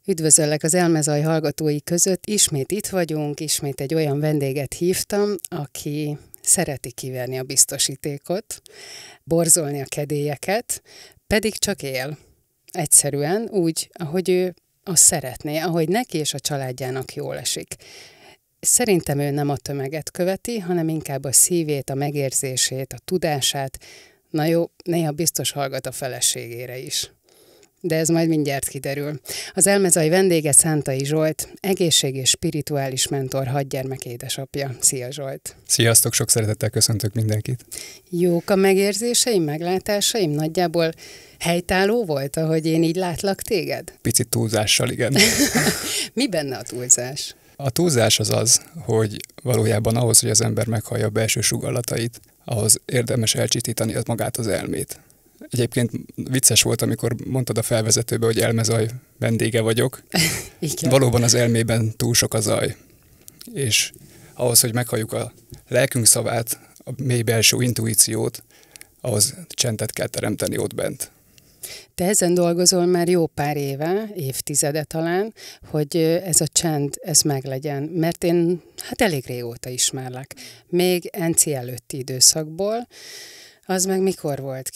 Üdvözöllek az Elmezaj hallgatói között. Ismét itt vagyunk, ismét egy olyan vendéget hívtam, aki szereti kiverni a biztosítékot, borzolni a kedélyeket, pedig csak él. Egyszerűen úgy, ahogy ő azt szeretné, ahogy neki és a családjának jól esik. Szerintem ő nem a tömeget követi, hanem inkább a szívét, a megérzését, a tudását. Na jó, néha biztos hallgat a feleségére is. De ez majd mindjárt kiderül. Az Elmezaj vendége Szántai Zsolt, egészség- és spirituális mentor, 6 gyermek édesapja. Szia Zsolt! Sziasztok, sok szeretettel köszöntök mindenkit. Jók a megérzéseim, meglátásaim? Nagyjából helytálló volt, ahogy én így látlak téged? Picit túlzással, igen. Mi benne a túlzás? A túlzás az az, hogy valójában ahhoz, hogy az ember meghallja a belső sugallatait, ahhoz érdemes elcsitítani magát az elmét. Egyébként vicces volt, amikor mondtad a felvezetőbe, hogy Elmezaj vendége vagyok. Igen. Valóban az elmében túl sok a zaj. És ahhoz, hogy meghalljuk a lelkünk szavát, a mély belső intuíciót, ahhoz csendet kell teremteni ott bent. Te ezen dolgozol már jó pár éve, évtizede talán, hogy ez a csend, ez meglegyen. Mert én elég régóta ismerlek. Még Enci előtti időszakból. Az meg mikor volt?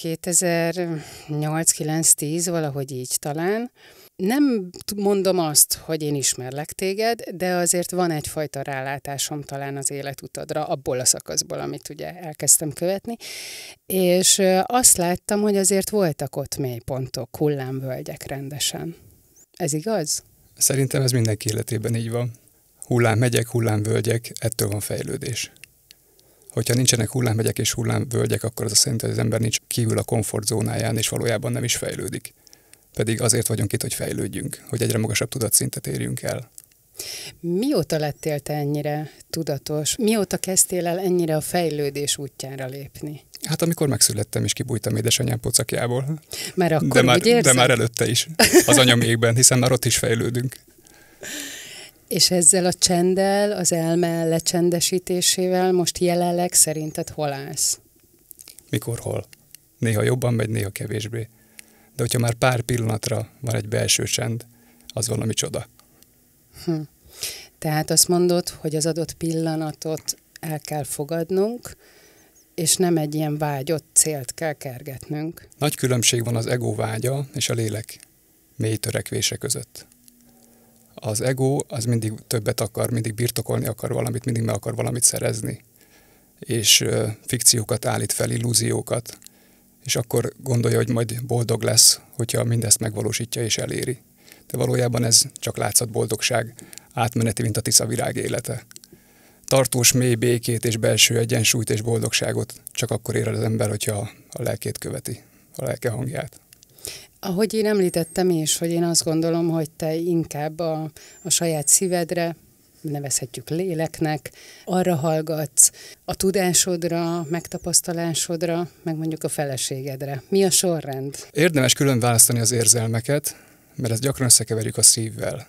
2008, 9, 10, valahogy így talán. Nem mondom azt, hogy én ismerlek téged, de azért van egyfajta rálátásom talán az életutadra, abból a szakaszból, amit ugye elkezdtem követni. És azt láttam, hogy azért voltak ott mélypontok, hullámvölgyek rendesen. Ez igaz? Szerintem ez mindenki életében így van. Hullámhegyek, hullámvölgyek, ettől van fejlődés. Hogyha nincsenek hullámhegyek és hullámvölgyek, akkor az azt jelenti, hogy az ember nincs kívül a komfortzónáján, és valójában nem is fejlődik. Pedig azért vagyunk itt, hogy fejlődjünk, hogy egyre magasabb tudatszintet érjünk el. Mióta lettél te ennyire tudatos? Mióta kezdtél el ennyire a fejlődés útjára lépni? Hát amikor megszülettem és kibújtam édesanyám pocakjából. Már akkor úgy érzed? De már előtte is, az anyamékben, hiszen már ott is fejlődünk. És ezzel a csenddel, az elme lecsendesítésével most jelenleg szerinted hol állsz? Mikor, hol? Néha jobban megy, néha kevésbé. De hogyha már pár pillanatra van egy belső csend, az valami csoda. Tehát azt mondod, hogy az adott pillanatot el kell fogadnunk, és nem egy ilyen vágyott célt kell kergetnünk. Nagy különbség van az ego vágya és a lélek mély törekvése között. Az ego az mindig többet akar, mindig birtokolni akar valamit, mindig meg akar valamit szerezni. És fikciókat állít fel, illúziókat, és akkor gondolja, hogy majd boldog lesz, hogyha mindezt megvalósítja és eléri. De valójában ez csak látszat boldogság, átmeneti, mint a tiszavirág élete. Tartós, mély békét és belső egyensúlyt és boldogságot csak akkor ér el az ember, hogyha a lelkét követi, a lelke hangját. Ahogy én említettem is, hogy én azt gondolom, hogy te inkább a saját szívedre, nevezhetjük léleknek, arra hallgatsz, a tudásodra, megtapasztalásodra, meg mondjuk a feleségedre. Mi a sorrend? Érdemes külön választani az érzelmeket, mert ezt gyakran összekeverjük a szívvel.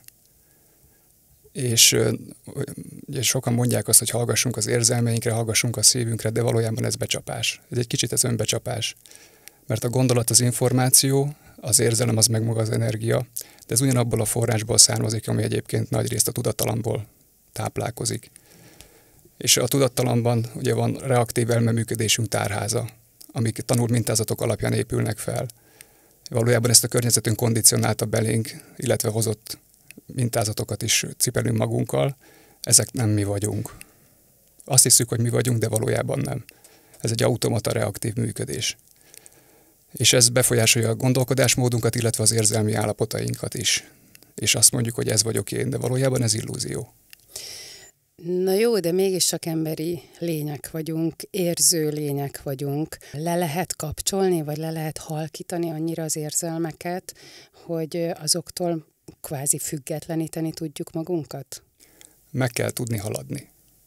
És ugye sokan mondják azt, hogy hallgassunk az érzelmeinkre, hallgassunk a szívünkre, de valójában ez becsapás. Ez egy kicsit ez önbecsapás. Mert a gondolat az információ, az érzelem az meg maga az energia, de ez ugyanabból a forrásból származik, ami egyébként nagyrészt a tudattalamból táplálkozik. És a tudattalamban ugye van reaktív elmeműködésünk tárháza, amik tanult mintázatok alapján épülnek fel. Valójában ezt a környezetünk kondicionálta belénk, illetve hozott mintázatokat is cipelünk magunkkal, ezek nem mi vagyunk. Azt hiszük, hogy mi vagyunk, de valójában nem. Ez egy automata reaktív működés. És ez befolyásolja a gondolkodásmódunkat, illetve az érzelmi állapotainkat is. És azt mondjuk, hogy ez vagyok én, de valójában ez illúzió. Na jó, de mégiscsak emberi lények vagyunk, érző lények vagyunk. Le lehet kapcsolni, vagy le lehet halkítani annyira az érzelmeket, hogy azoktól kvázi függetleníteni tudjuk magunkat? Meg kell tudni haladni.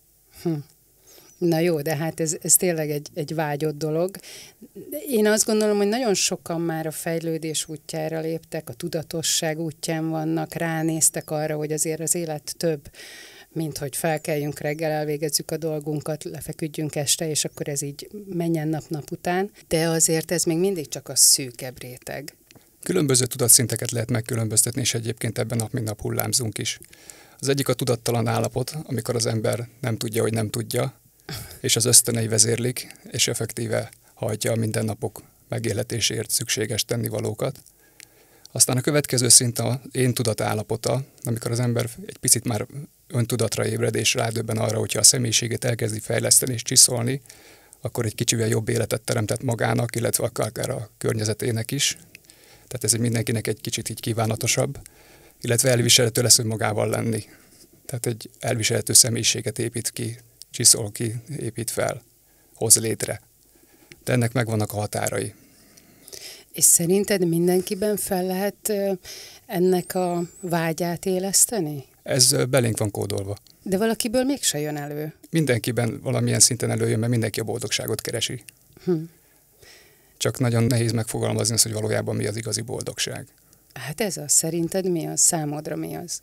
Na jó, de hát ez tényleg egy vágyott dolog. Én azt gondolom, hogy nagyon sokan már a fejlődés útjára léptek, a tudatosság útján vannak, ránéztek arra, hogy azért az élet több, mint hogy felkeljünk reggel, elvégezzük a dolgunkat, lefeküdjünk este, és akkor ez így menjen nap-nap után. De azért ez még mindig csak a szűkebb réteg. Különböző tudatszinteket lehet megkülönböztetni, és egyébként ebben nap mint nap hullámzunk is. Az egyik a tudattalan állapot, amikor az ember nem tudja, hogy nem tudja, és az ösztönei vezérlik, és effektíve hajtja a mindennapok megélhetésért szükséges tennivalókat. Aztán a következő szint az én tudat állapota, amikor az ember egy picit már öntudatra ébred, és rádöbben arra, hogyha a személyiségét elkezdi fejleszteni és csiszolni, akkor egy kicsivel jobb életet teremtett magának, illetve akár a környezetének is. Tehát ez mindenkinek egy kicsit így kívánatosabb, illetve elviselhető lesz, hogy magával lenni. Tehát egy elviselhető személyiséget épít ki, csiszol ki, épít fel, hoz létre. De ennek megvannak a határai. És szerinted mindenkiben fel lehet ennek a vágyát éleszteni? Ez belénk van kódolva. De valakiből mégse jön elő. Mindenkiben valamilyen szinten előjön, mert mindenki a boldogságot keresi. Csak nagyon nehéz megfogalmazni azt, hogy valójában mi az igazi boldogság. Hát ez az. Szerinted mi az? Számodra mi az?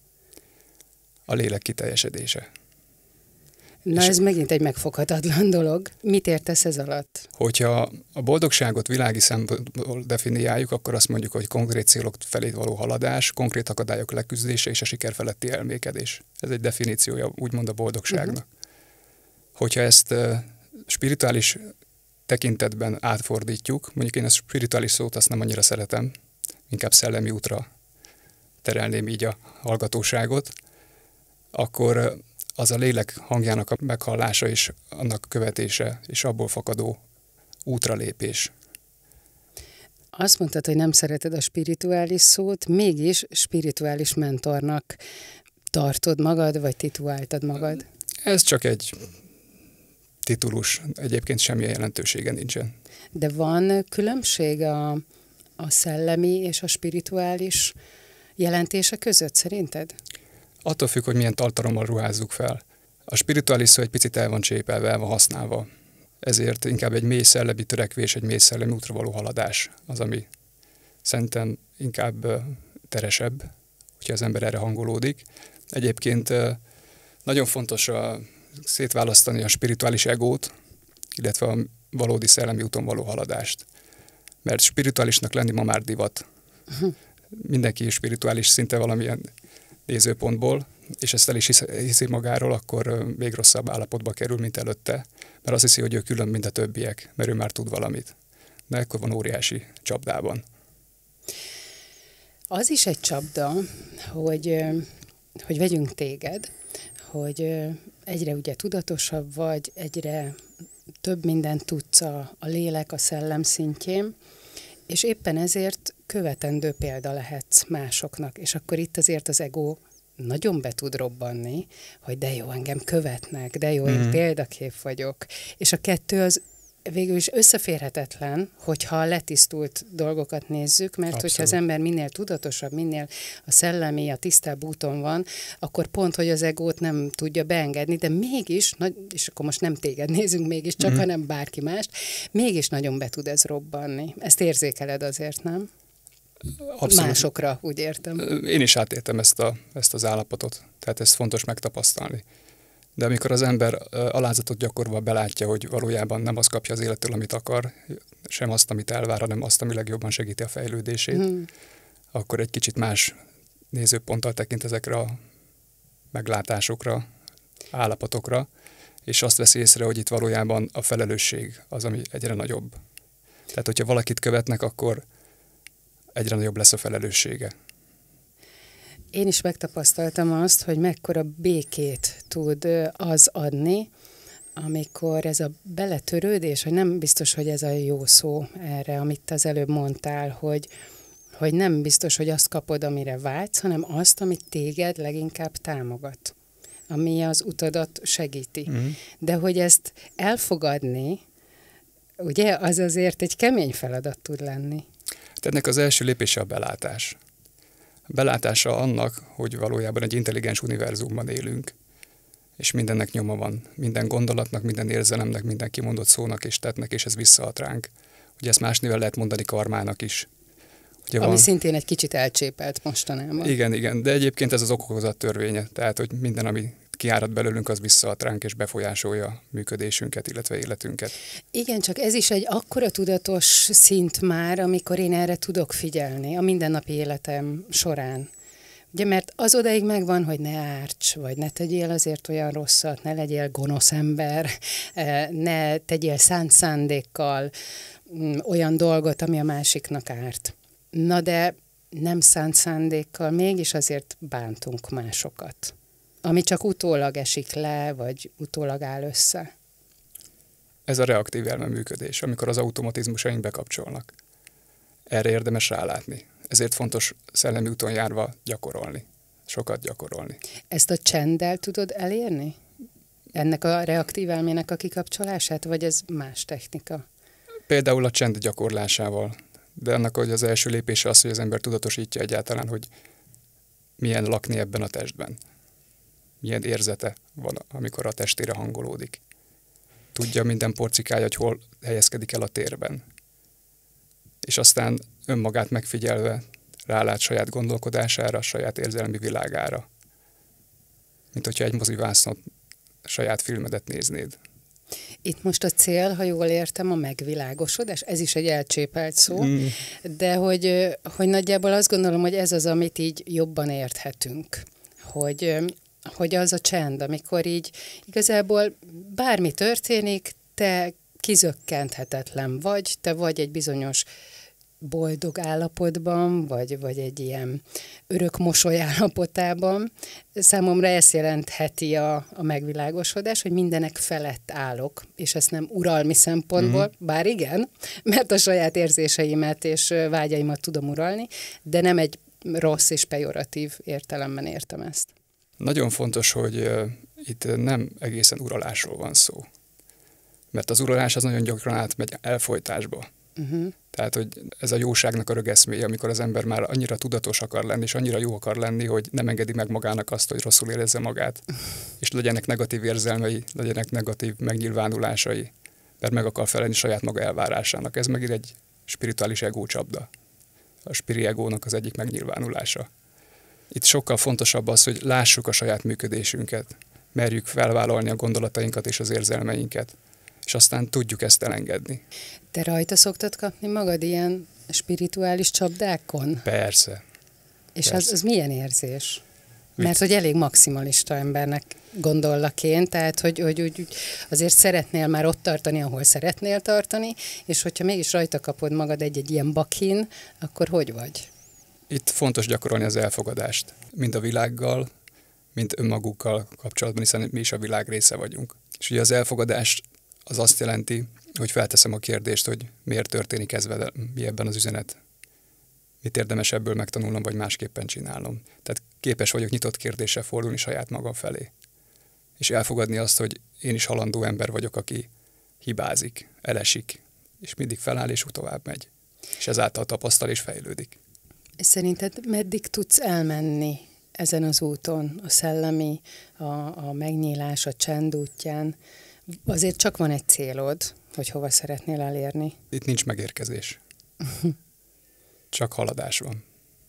A lélek kiteljesedése. Na, ez megint egy megfoghatatlan dolog. Mit értesz ez alatt? Hogyha a boldogságot világi szempontból definiáljuk, akkor azt mondjuk, hogy konkrét célok felé való haladás, konkrét akadályok leküzdése és a siker feletti elmékedés. Ez egy definíciója úgymond a boldogságnak. Hogyha ezt spirituális tekintetben átfordítjuk, mondjuk én a spirituális szót azt nem annyira szeretem, inkább szellemi útra terelném így a hallgatóságot, akkor az a lélek hangjának a meghallása és annak követése, és abból fakadó útralépés. Azt mondtad, hogy nem szereted a spirituális szót, mégis spirituális mentornak tartod magad, vagy tituláltad magad? Ez csak egy titulus, egyébként semmilyen jelentősége nincsen. De van különbség a szellemi és a spirituális jelentése között szerinted? Attól függ, hogy milyen tartalommal ruházzuk fel. A spirituális szó egy picit el van csépelve, el van használva. Ezért inkább egy mély szellemi törekvés, egy mély szellemi útra való haladás az, ami szerintem inkább teresebb, hogyha az ember erre hangolódik. Egyébként nagyon fontos szétválasztani a spirituális egót, illetve a valódi szellemi úton való haladást. Mert spirituálisnak lenni ma már divat. Mindenki spirituális szinte valamilyen nézőpontból, és ezt el is hiszi magáról, akkor még rosszabb állapotba kerül, mint előtte, mert azt hiszi, hogy ő külön, mint a többiek, mert ő már tud valamit. De ekkor van óriási csapdában. Az is egy csapda, hogy vegyünk téged, hogy egyre ugye tudatosabb vagy, egyre több mindent tudsz a lélek, a szellem szintjén, és éppen ezért követendő példa lehetsz másoknak. És akkor itt azért az ego nagyon be tud robbanni, hogy de jó, engem követnek, de jó, én példakép vagyok. És a kettő az végül is összeférhetetlen, hogyha a letisztult dolgokat nézzük, mert abszolút. Hogyha az ember minél tudatosabb, minél a szellemi, a tisztább úton van, akkor pont, hogy az egót nem tudja beengedni, de mégis, és akkor most nem téged nézünk mégis csak, hanem bárki mást, mégis nagyon be tud ez robbanni. Ezt érzékeled azért, nem? Abszolút. Másokra, úgy értem. Én is átéltem ezt az állapotot, tehát ezt fontos megtapasztalni. De amikor az ember alázatot gyakorolva belátja, hogy valójában nem azt kapja az élettől, amit akar, sem azt, amit elvár, hanem azt, ami legjobban segíti a fejlődését, akkor egy kicsit más nézőponttal tekint ezekre a meglátásokra, állapotokra, és azt veszi észre, hogy itt valójában a felelősség az, ami egyre nagyobb. Tehát, hogyha valakit követnek, akkor egyre nagyobb lesz a felelőssége. Én is megtapasztaltam azt, hogy mekkora békét tud az adni, amikor ez a beletörődés, hogy nem biztos, hogy ez a jó szó erre, amit az előbb mondtál, hogy nem biztos, hogy azt kapod, amire vágysz, hanem azt, amit téged leginkább támogat, ami az utadat segíti. De hogy ezt elfogadni, ugye, az azért egy kemény feladat tud lenni. Ennek az első lépése a belátás. Belátása annak, hogy valójában egy intelligens univerzumban élünk, és mindennek nyoma van. Minden gondolatnak, minden érzelemnek, minden kimondott szónak és tettnek, és ez visszahat ránk. Ugye ezt más néven lehet mondani karmának is. Ugye ami szintén egy kicsit elcsépelt mostanában. Igen, de egyébként ez az okokozat törvénye. Tehát, hogy minden, ami kiárad belőlünk, az visszaad ránk és befolyásolja működésünket, illetve életünket. Igen, csak ez is egy akkora tudatos szint már, amikor én erre tudok figyelni a mindennapi életem során. Ugye, mert az odaig megvan, hogy ne árts, vagy ne tegyél azért olyan rosszat, ne legyél gonosz ember, ne tegyél szánt szándékkal olyan dolgot, ami a másiknak árt. Na de nem szánt szándékkal mégis azért bántunk másokat, ami csak utólag esik le, vagy utólag áll össze. Ez a reaktív elmeműködés, amikor az automatizmusaink bekapcsolnak. Erre érdemes rálátni. Ezért fontos szellemi úton járva gyakorolni. Sokat gyakorolni. Ezt a csenddel tudod elérni? Ennek a reaktív elmének a kikapcsolását, vagy ez más technika? Például a csend gyakorlásával. De annak, hogy az első lépése az, hogy az ember tudatosítja egyáltalán, hogy milyen lakni ebben a testben. Milyen érzete van, amikor a testére hangolódik. Tudja minden porcikája, hogy hol helyezkedik el a térben. És aztán önmagát megfigyelve rálát saját gondolkodására, saját érzelmi világára. Mint hogyha egy mozivásznon saját filmedet néznéd. Itt most a cél, ha jól értem, a megvilágosodás, ez is egy elcsépelt szó, de hogy nagyjából azt gondolom, hogy ez az, amit így jobban érthetünk. Hogy az a csend, amikor így igazából bármi történik, te kizökkenthetetlen vagy, te vagy egy bizonyos boldog állapotban, vagy egy ilyen örök mosoly állapotában. Számomra ezt jelentheti a megvilágosodás, hogy mindenek felett állok, és ezt nem uralmi szempontból, bár igen, mert a saját érzéseimet és vágyaimat tudom uralni, de nem egy rossz és pejoratív értelemben értem ezt. Nagyon fontos, hogy itt nem egészen uralásról van szó. Mert az uralás az nagyon gyakran átmegy elfojtásba. Tehát, hogy ez a jóságnak a rögeszméje, amikor az ember már annyira tudatos akar lenni, és annyira jó akar lenni, hogy nem engedi meg magának azt, hogy rosszul érezze magát. És legyenek negatív érzelmei, legyenek negatív megnyilvánulásai, mert meg akar felelni saját maga elvárásának. Ez megint egy spirituális egócsapda. A spiri egónak az egyik megnyilvánulása. Itt sokkal fontosabb az, hogy lássuk a saját működésünket, merjük felvállalni a gondolatainkat és az érzelmeinket, és aztán tudjuk ezt elengedni. Te rajta szoktad kapni magad ilyen spirituális csapdákon? Persze. És persze. Az milyen érzés? Mert hogy elég maximalista embernek gondollak én, tehát hogy azért szeretnél már ott tartani, ahol szeretnél tartani, és hogyha mégis rajta kapod magad egy ilyen bakin, akkor hogy vagy? Itt fontos gyakorolni az elfogadást, mind a világgal, mind önmagukkal kapcsolatban, hiszen mi is a világ része vagyunk. És ugye az elfogadás az azt jelenti, hogy felteszem a kérdést, hogy miért történik ez velem, mi ebben az üzenet. Mit érdemes ebből megtanulnom, vagy másképpen csinálnom. Tehát képes vagyok nyitott kérdéssel fordulni saját magam felé. És elfogadni azt, hogy én is halandó ember vagyok, aki hibázik, elesik, és mindig feláll és tovább megy. És ezáltal tapasztal és fejlődik. És szerinted meddig tudsz elmenni ezen az úton, a szellemi, a megnyílás, a csend útján? Azért csak van egy célod, hogy hova szeretnél elérni. Itt nincs megérkezés. Csak haladás van.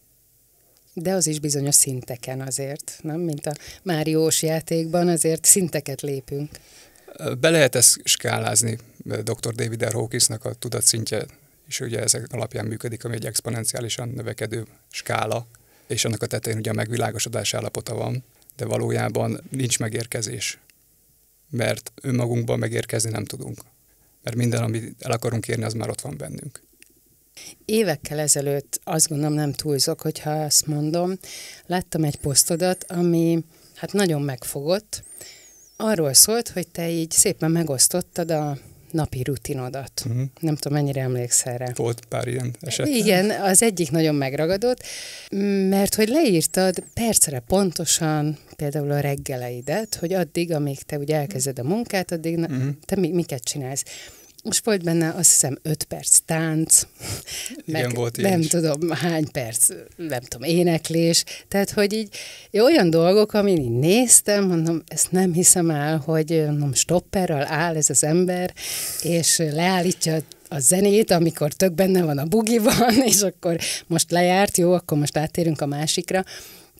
De az is bizonyos szinteken azért, nem? Mint a Máriós játékban, azért szinteket lépünk. Be lehet ezt skálázni. Dr. David R. Hawkinsnak a tudatszintje, és ugye ezek alapján működik, ami egy exponenciálisan növekedő skála, és annak a tetején ugye a megvilágosodás állapota van, de valójában nincs megérkezés. Mert önmagunkban megérkezni nem tudunk. Mert minden, amit el akarunk érni, az már ott van bennünk. Évekkel ezelőtt, azt gondolom nem túlzok, hogyha azt mondom, láttam egy posztodat, ami hát nagyon megfogott. Arról szólt, hogy te így szépen megosztottad a napi rutinodat. Nem tudom, mennyire emlékszel rá. Volt pár ilyen eset. Igen, az egyik nagyon megragadott, mert hogy leírtad percre pontosan például a reggeleidet, hogy addig, amíg te ugye elkezded a munkát, addig te miket csinálsz. Most volt benne, azt hiszem, 5 perc tánc, meg igen, volt nem tudom hány perc, nem tudom, éneklés. Tehát, hogy így olyan dolgok, amin így néztem, mondom, ezt nem hiszem el, hogy mondom, stopperral áll ez az ember, és leállítja a zenét, amikor tök benne van a bugiban, és akkor most lejárt, jó, akkor most áttérünk a másikra.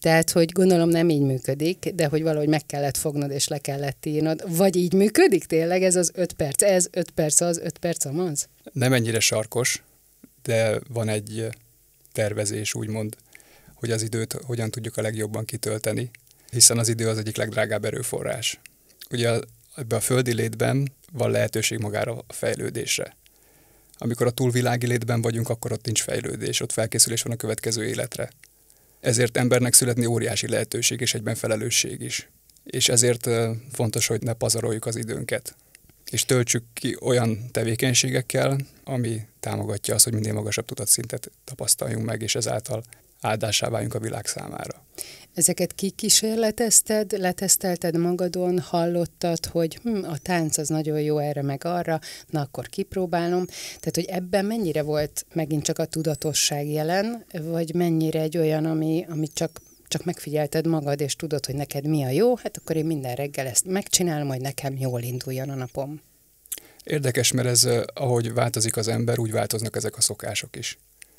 Tehát, hogy gondolom nem így működik, de hogy valahogy meg kellett fognod és le kellett írnod. Vagy így működik tényleg ez az 5 perc, ez 5 perc az, 5 perc amaz? Nem ennyire sarkos, de van egy tervezés, úgymond, hogy az időt hogyan tudjuk a legjobban kitölteni, hiszen az idő az egyik legdrágább erőforrás. Ugye ebben a földi létben van lehetőség magára a fejlődésre. Amikor a túlvilági létben vagyunk, akkor ott nincs fejlődés, ott felkészülés van a következő életre. Ezért embernek születni óriási lehetőség és egyben felelősség is. És ezért fontos, hogy ne pazaroljuk az időnket. És töltsük ki olyan tevékenységekkel, ami támogatja azt, hogy minél magasabb tudatszintet tapasztaljunk meg, és ezáltal áldássá váljunk a világ számára. Ezeket kikísérletezted, letesztelted magadon, hallottad, hogy a tánc az nagyon jó erre meg arra, na akkor kipróbálom. Tehát, hogy ebben mennyire volt megint csak a tudatosság jelen, vagy mennyire egy olyan, ami csak megfigyelted magad, és tudod, hogy neked mi a jó, hát akkor én minden reggel ezt megcsinálom, hogy nekem jól induljon a napom. Érdekes, mert ez, ahogy változik az ember, úgy változnak ezek a szokások is.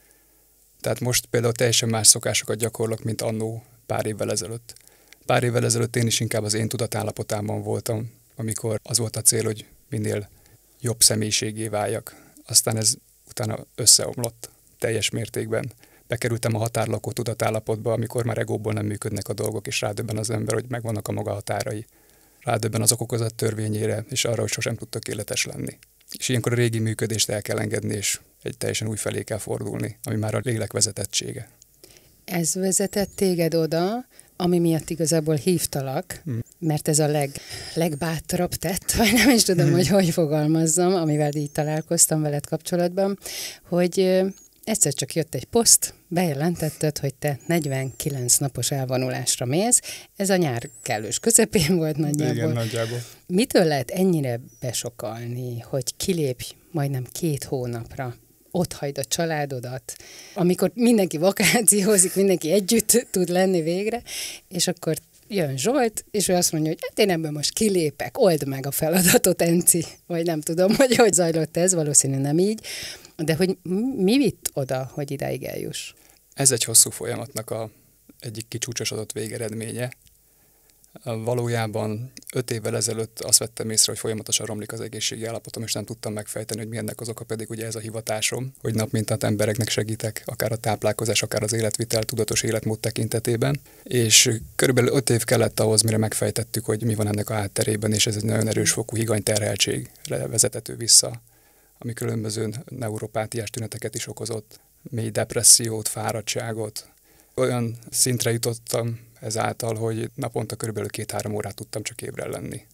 Tehát most például teljesen más szokásokat gyakorlok, mint annó pár évvel ezelőtt. Pár évvel ezelőtt én is inkább az én tudatállapotában voltam, amikor az volt a cél, hogy minél jobb személyiségé váljak. Aztán ez utána összeomlott teljes mértékben. Bekerültem a határlakó tudatállapotba, amikor már egóból nem működnek a dolgok, és rádöbben az ember, hogy megvannak a maga határai. Rádöbben az okokozat törvényére, és arra, hogy sosem tud tökéletes lenni. És ilyenkor a régi működést el kell engedni, és egy teljesen új felé kell fordulni, ami már a lélek vezetettsége. Ez vezetett téged oda, ami miatt igazából hívtalak, mert ez a legbátrabb tett, vagy nem is tudom, hogy fogalmazzam, amivel így találkoztam veled kapcsolatban, hogy egyszer csak jött egy poszt, bejelentetted, hogy te 49 napos elvonulásra mész. Ez a nyár kellős közepén volt nagyjából. Igen, nagyjából. Mitől lehet ennyire besokalni, hogy kilépj majdnem 2 hónapra? Ott hagyd a családodat, amikor mindenki vakációzik, mindenki együtt tud lenni végre, és akkor jön Zsolt, és ő azt mondja, hogy hát én ebből most kilépek, old meg a feladatot, Enci. Vagy nem tudom, hogy zajlott ez, valószínű nem így. De hogy mi vitt oda, hogy idáig eljuss? Ez egy hosszú folyamatnak egyik kicsúcsosodott végeredménye. Valójában 5 évvel ezelőtt azt vettem észre, hogy folyamatosan romlik az egészségi állapotom, és nem tudtam megfejteni, hogy mi ennek az oka, pedig ugye ez a hivatásom, hogy nap mint nap embereknek segítek, akár a táplálkozás, akár az életvitel, tudatos életmód tekintetében. És körülbelül 5 év kellett ahhoz, mire megfejtettük, hogy mi van ennek a hátterében, és ez egy nagyon erős fokú higanyterheltségre vezethető vissza, ami különböző neuropátiás tüneteket is okozott, mély depressziót, fáradtságot. Olyan szintre jutottam ezáltal, hogy naponta körülbelül 2-3 órát tudtam csak ébren lenni.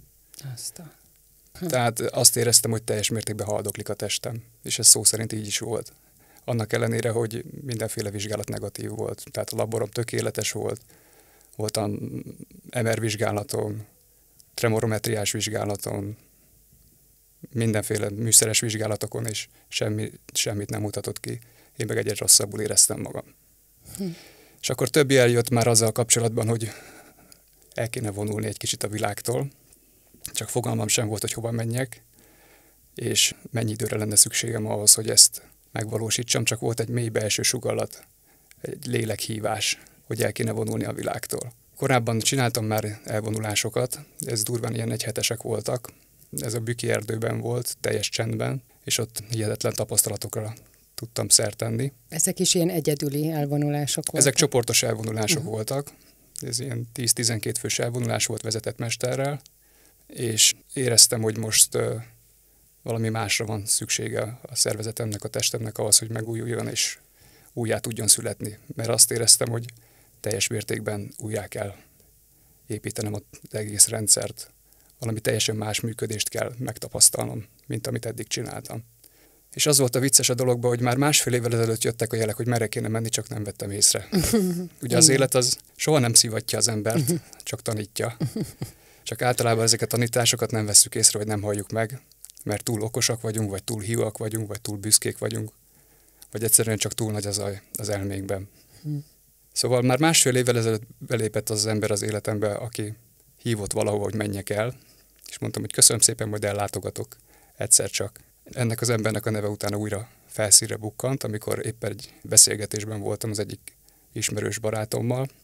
Tehát azt éreztem, hogy teljes mértékben haldoklik a testem, és ez szó szerint így is volt. Annak ellenére, hogy mindenféle vizsgálat negatív volt. Tehát a laborom tökéletes volt, voltam MR vizsgálatom, tremorometriás vizsgálatom, mindenféle műszeres vizsgálatokon, és semmit nem mutatott ki. Én meg egyre rosszabbul éreztem magam. És akkor többi eljött már azzal kapcsolatban, hogy el kéne vonulni egy kicsit a világtól, csak fogalmam sem volt, hogy hova menjek, és mennyi időre lenne szükségem ahhoz, hogy ezt megvalósítsam, csak volt egy mély belső sugallat, egy lélekhívás, hogy el kéne vonulni a világtól. Korábban csináltam már elvonulásokat, ez durván ilyen 1 hetesek voltak, ez a Büki erdőben volt, teljes csendben, és ott hihetetlen tapasztalatokra tudtam szert tenni. Ezek is ilyen egyedüli elvonulások voltak? Ezek csoportos elvonulások voltak. Ez ilyen 10-12 fős elvonulás volt vezetett mesterrel, és éreztem, hogy most valami másra van szüksége a szervezetemnek, a testemnek ahhoz, hogy megújuljon és újjá tudjon születni. Mert azt éreztem, hogy teljes mértékben újjá kell építenem az egész rendszert. Valami teljesen más működést kell megtapasztalnom, mint amit eddig csináltam. És az volt a vicces a dologban, hogy már 1,5 évvel ezelőtt jöttek a jelek, hogy merre kéne menni, csak nem vettem észre. Ugye az élet az soha nem szivatja az embert, csak tanítja. Csak általában ezeket a tanításokat nem vesszük észre, hogy nem halljuk meg, mert túl okosak vagyunk, vagy túl hívak vagyunk, vagy túl büszkék vagyunk, vagy egyszerűen csak túl nagy a zaj az elménkben. Szóval már 1,5 évvel ezelőtt belépett az ember az életembe, aki hívott valahova, hogy menjek el, és mondtam, hogy köszönöm szépen, majd ellátogatok egyszer csak. Ennek az embernek a neve utána újra felszínre bukkant, amikor éppen egy beszélgetésben voltam az egyik ismerős barátommal,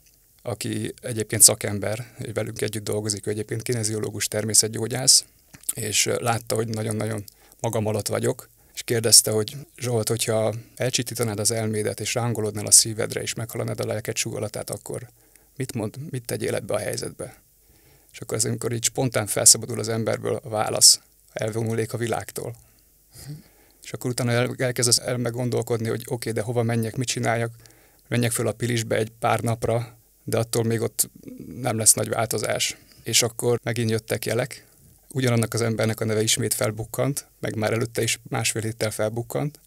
aki egyébként szakember, és velünk együtt dolgozik, ő egyébként kineziológus, természetgyógyász, és látta, hogy nagyon-nagyon magam alatt vagyok, és kérdezte, hogy Zsolt, hogyha elcsitítanád az elmédet, és rángolodnál a szívedre, és meghallanád a lelked súgalatát, akkor mit tegyél ebbe a helyzetbe? És akkor az, amikor így spontán felszabadul az emberből a válasz, elvonulék a világtól. És akkor utána elkezdesz elmeggondolkodni, hogy oké, de hova menjek, mit csináljak, menjek föl a Pilisbe egy pár napra, de attól még ott nem lesz nagy változás. És akkor megint jöttek jelek, ugyanannak az embernek a neve ismét felbukkant, meg már előtte is másfél héttel felbukkant,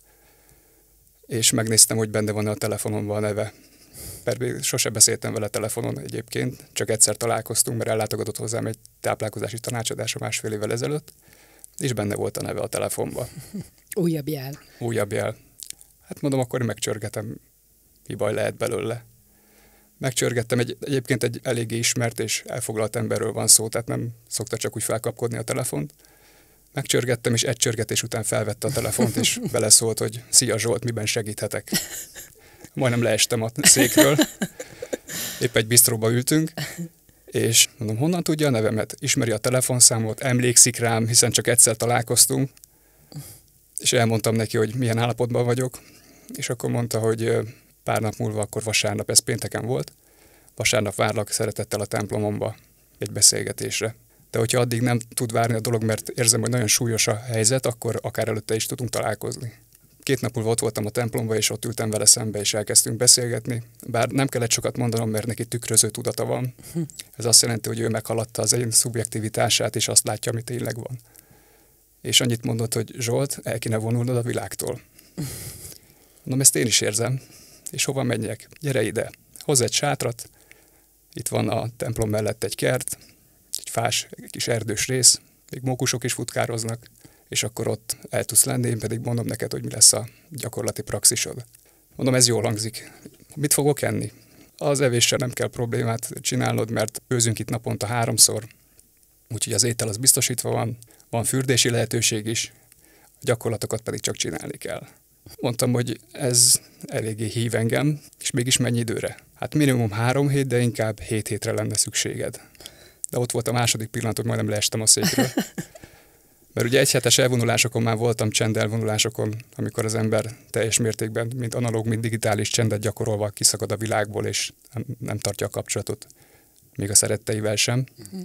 és megnéztem, hogy benne van a telefonomban a neve. Mert sose beszéltem vele telefonon egyébként, csak egyszer találkoztunk, mert ellátogatott hozzám egy táplálkozási tanácsadásra másfél évvel ezelőtt, és benne volt a neve a telefonban. Újabb jel. Újabb jel. Hát mondom, akkor megcsörgetem, mi baj lehet belőle. Megcsörgettem, egyébként egy eléggé ismert és elfoglalt emberről van szó, tehát nem szokta csak úgy felkapkodni a telefont. Megcsörgettem, és egy csörgetés után felvette a telefont, és beleszólt, hogy szia Zsolt, miben segíthetek. Majdnem leestem a székről. Épp egy bistróba ültünk, és mondom, honnan tudja a nevemet? Ismeri a telefonszámot, emlékszik rám, hiszen csak egyszer találkoztunk. És elmondtam neki, hogy milyen állapotban vagyok, és akkor mondta, hogy pár nap múlva, akkor vasárnap, ez pénteken volt, vasárnap várlak szeretettel a templomomba egy beszélgetésre. De hogyha addig nem tud várni a dolog, mert érzem, hogy nagyon súlyos a helyzet, akkor akár előtte is tudunk találkozni. 2 nap múlva ott voltam a templomba, és ott ültem vele szembe, és elkezdtünk beszélgetni. Bár nem kellett sokat mondanom, mert neki tükröző tudata van. Ez azt jelenti, hogy ő meghaladta az én szubjektivitását, és azt látja, ami tényleg van. És annyit mondott, hogy Zsolt, el kéne vonulnod a világtól. Mondom, ezt én is érzem. És hova menjek? Gyere ide. Hozz egy sátrat. Itt van a templom mellett egy kert, egy fás, egy kis erdős rész, még mókusok is futkároznak, és akkor ott el tudsz lenni, én pedig mondom neked, hogy mi lesz a gyakorlati praxisod. Mondom, ez jól hangzik. Mit fogok enni? Az evéssel nem kell problémát csinálnod, mert főzünk itt naponta 3-szor, úgyhogy az étel az biztosítva van fürdési lehetőség is, a gyakorlatokat pedig csak csinálni kell. Mondtam, hogy ez eléggé hív engem, és mégis mennyi időre? Hát minimum 3 hét, de inkább 7 hétre lenne szükséged. De ott volt a második pillanat, hogy majdnem leestem a székről. Mert ugye egyhetes elvonulásokon már voltam, csendelvonulásokon, amikor az ember teljes mértékben, mint analóg, mint digitális csendet gyakorolva kiszakad a világból, és nem tartja a kapcsolatot, még a szeretteivel sem.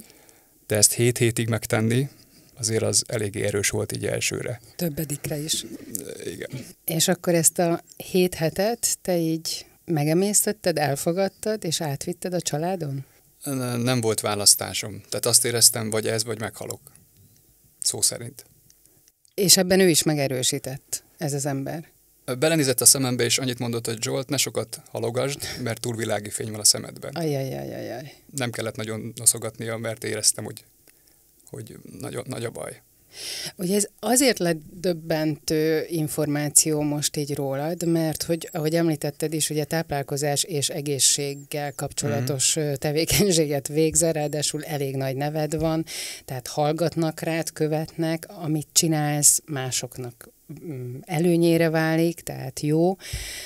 De ezt 7 hétig megtenni, azért az eléggé erős volt így elsőre. Többedikre is. Igen. És akkor ezt a 7 hetet te így megemésztetted, elfogadtad, és átvitted a családon? Nem volt választásom. Tehát azt éreztem, vagy ez, vagy meghalok. Szó szerint. És ebben ő is megerősített, ez az ember. Belenézett a szemembe, és annyit mondott, hogy Zsolt, ne sokat halogasd, mert túlvilági fény van a szemedben. Ajajajajaj. Nem kellett nagyon noszogatnia, mert éreztem, hogy nagy a baj. Ugye ez azért lett döbbentő információ most így rólad, mert hogy, ahogy említetted is, ugye táplálkozás és egészséggel kapcsolatos tevékenységet végzel, ráadásul elég nagy neved van, tehát hallgatnak rád, követnek, amit csinálsz, másoknak előnyére válik, tehát jó.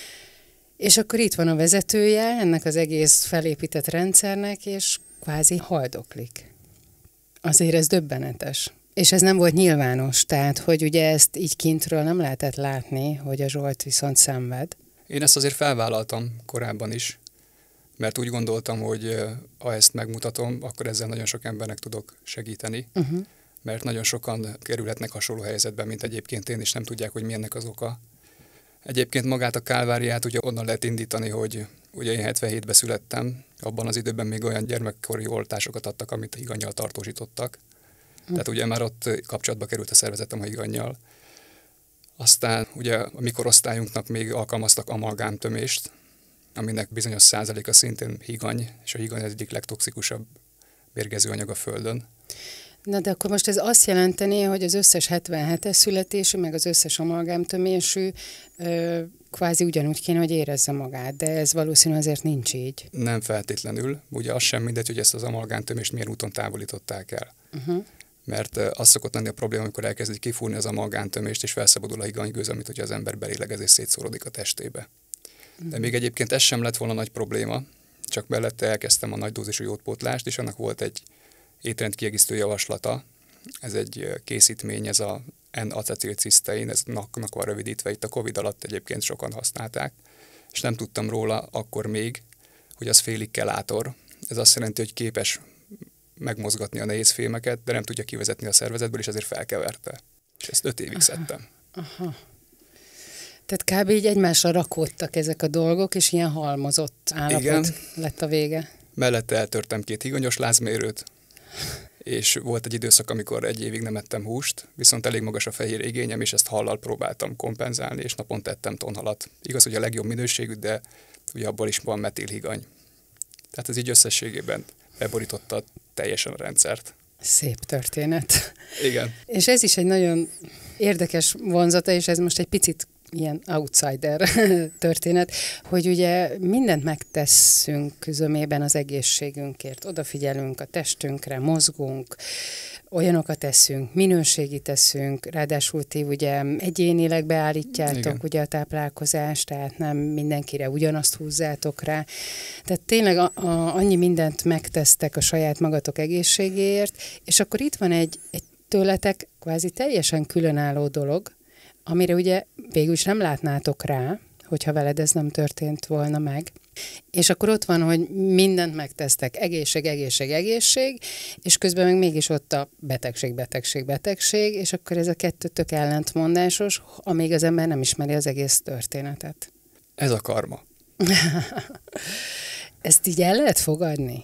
És akkor itt van a vezetője ennek az egész felépített rendszernek, és kvázi haldoklik. Azért ez döbbenetes. És ez nem volt nyilvános, tehát hogy ugye ezt így kintről nem lehetett látni, hogy a Zsolt viszont szenved. Én ezt azért felvállaltam korábban is, mert úgy gondoltam, hogy ha ezt megmutatom, akkor ezzel nagyon sok embernek tudok segíteni, mert nagyon sokan kerülhetnek hasonló helyzetben, mint egyébként én, és nem tudják, hogy mi ennek az oka. Egyébként magát a kálváriát ugye onnan lehet indítani, hogy ugye én 77-ben születtem, abban az időben még olyan gyermekkori oltásokat adtak, amit higannyal tartósítottak. Tehát ugye már ott kapcsolatba került a szervezetem a higannyal. Aztán ugye a mi korosztályunknak még alkalmaztak amalgámtömést, aminek bizonyos százaléka szintén higany, és a higany az egyik legtoxikusabb mérgező anyag a Földön. Na de akkor most ez azt jelenteni, hogy az összes 77-es születésű, meg az összes amalgámtömésű kvázi ugyanúgy kéne, hogy érezze magát, de ez valószínű azért nincs így. Nem feltétlenül. Ugye az sem mindegy, hogy ezt az amalgámtömést milyen úton távolították el. Mert az szokott lenni a probléma, amikor elkezdik kifúrni az amalgámtömést, és felszabadul a higanygőz, amit ugye az ember belélegez és szétszórodik a testébe. De még egyébként ez sem lett volna nagy probléma, csak mellette elkezdtem a nagy dózisú jódpótlást, és annak volt egy étrendkiegészítő javaslata. Ez egy készítmény, ez a N-acetilcisztein, ez NAC-nak van rövidítve, itt a Covid alatt egyébként sokan használták, és nem tudtam róla akkor még, hogy az félig kelátor. Ez azt jelenti, hogy képes megmozgatni a nehéz fémeket, de nem tudja kivezetni a szervezetből, és ezért felkeverte. És ezt 5 évig szedtem. Aha. Tehát kb. Így egymásra rakódtak ezek a dolgok, és ilyen halmozott állapot Igen. lett a vége. Mellette eltörtem 2 higanyos lázmérőt, és volt egy időszak, amikor 1 évig nem ettem húst, viszont elég magas a fehér igényem, és ezt hallal próbáltam kompenzálni, és naponta ettem tonhalat. Igaz, hogy a legjobb minőségű, de ugye abból is van metilhigany. Tehát ez így összességében beborította teljesen a rendszert. Szép történet. Igen. És ez is egy nagyon érdekes vonzata, és ez most egy picit ilyen outsider történet, hogy ugye mindent megteszünk zömében az egészségünkért. Odafigyelünk a testünkre, mozgunk, olyanokat teszünk, minőségi teszünk, ráadásul ti ugye egyénileg beállítjátok Igen. ugye a táplálkozást, tehát nem mindenkire ugyanazt húzzátok rá. Tehát tényleg annyi mindent megtesztek a saját magatok egészségéért, és akkor itt van egy tőletek kvázi teljesen különálló dolog, amire ugye végül is nem látnátok rá, hogyha veled ez nem történt volna meg. És akkor ott van, hogy mindent megtesztek, egészség, és közben meg mégis ott a betegség, és akkor ez a kettő tök ellentmondásos, amíg az ember nem ismeri az egész történetet. Ez a karma. Ezt így el lehet fogadni?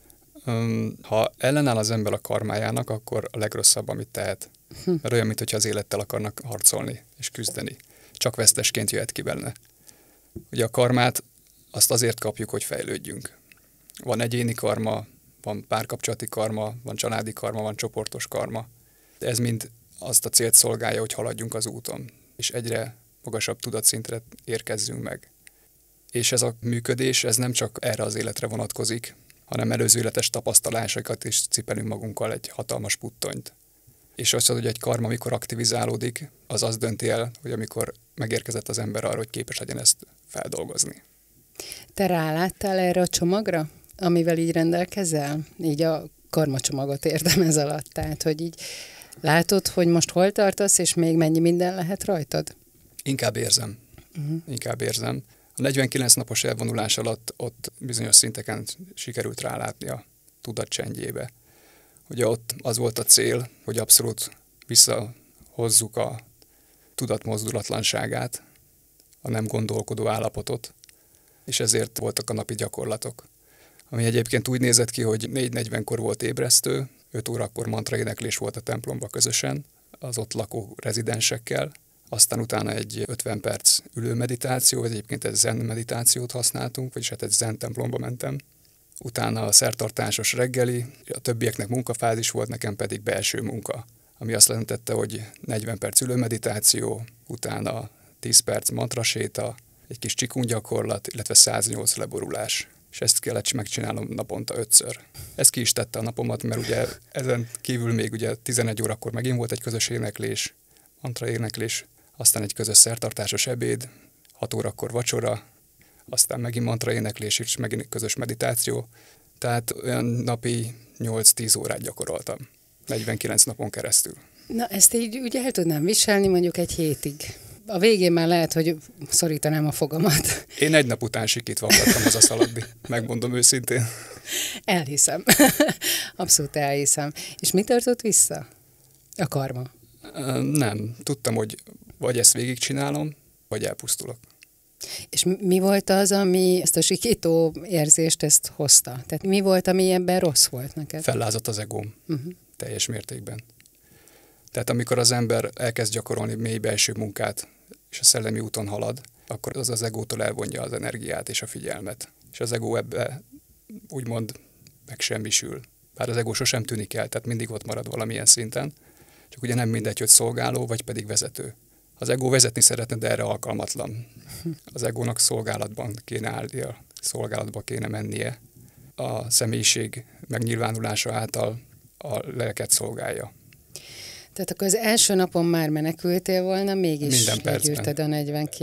Ha ellenáll az ember a karmájának, akkor a legrosszabb, amit tehet. Mert olyan, mintha az élettel akarnak harcolni és küzdeni. Csak vesztesként jöhet ki benne. Ugye a karmát azt azért kapjuk, hogy fejlődjünk. Van egyéni karma, van párkapcsolati karma, van családi karma, van csoportos karma. De ez mind azt a célt szolgálja, hogy haladjunk az úton, és egyre magasabb tudatszintre érkezzünk meg. És ez a működés, ez nem csak erre az életre vonatkozik, hanem előző életes tapasztalásokat is cipelünk magunkkal egy hatalmas puttonyt. És az, hogy egy karma mikor aktivizálódik, az azt dönti el, hogy amikor megérkezett az ember arra, hogy képes legyen ezt feldolgozni. Te ráláttál erre a csomagra, amivel így rendelkezel? Így a karmacsomagot értem ez alatt. Tehát, hogy így látod, hogy most hol tartasz, és még mennyi minden lehet rajtad? Inkább érzem. Inkább érzem. A 49 napos elvonulás alatt ott bizonyos szinteken sikerült rálátni a tudat csendjébe. Ugye ott az volt a cél, hogy abszolút visszahozzuk a tudat mozdulatlanságát, a nem gondolkodó állapotot, és ezért voltak a napi gyakorlatok. Ami egyébként úgy nézett ki, hogy 4:40-kor volt ébresztő, 5 órakor mantraéneklés volt a templomba közösen, az ott lakó rezidensekkel, aztán utána egy 50 perc ülőmeditáció, vagy egyébként egy zen meditációt használtunk, vagyis hát egy zen templomba mentem. Utána a szertartásos reggeli, a többieknek munkafázis volt, nekem pedig belső munka, ami azt jelentette, hogy 40 perc ülőmeditáció, utána 10 perc mantraséta, egy kis csikun gyakorlat, illetve 108 leborulás. És ezt kellett megcsinálnom naponta 5-ször. Ez ki is tette a napomat, mert ugye ezen kívül még ugye 11 órakor megint volt egy közös éneklés, mantraéneklés, aztán egy közös szertartásos ebéd, 6 órakor vacsora, aztán megint mantraéneklés és megint közös meditáció. Tehát olyan napi 8-10 órát gyakoroltam, 49 napon keresztül. Na, ezt így ugye el tudnám viselni mondjuk egy hétig. A végén már lehet, hogy szorítanám a fogamat. Én egy nap után sikítva akartam hazaszaladni, megmondom őszintén. Elhiszem. Abszolút elhiszem. És mi tartott vissza? A karma. Nem. Tudtam, hogy vagy ezt végigcsinálom, vagy elpusztulok. És mi volt az, ami ezt a sikító érzést ezt hozta? Tehát mi volt, ami ebben rossz volt neked? Fellázadt az egóm. Teljes mértékben. Tehát amikor az ember elkezd gyakorolni mély belső munkát, és a szellemi úton halad, akkor az egótól elvonja az energiát és a figyelmet. És az egó ebbe úgymond megsemmisül. Bár az egó sosem tűnik el, tehát mindig ott marad valamilyen szinten, csak ugye nem mindegy, hogy szolgáló vagy pedig vezető. Az egó vezetni szeretne, de erre alkalmatlan. Az egónak szolgálatban kéne állnia, szolgálatba kéne mennie. A személyiség megnyilvánulása által a lelket szolgálja. Tehát akkor az első napon már menekültél volna, mégis legyűrted a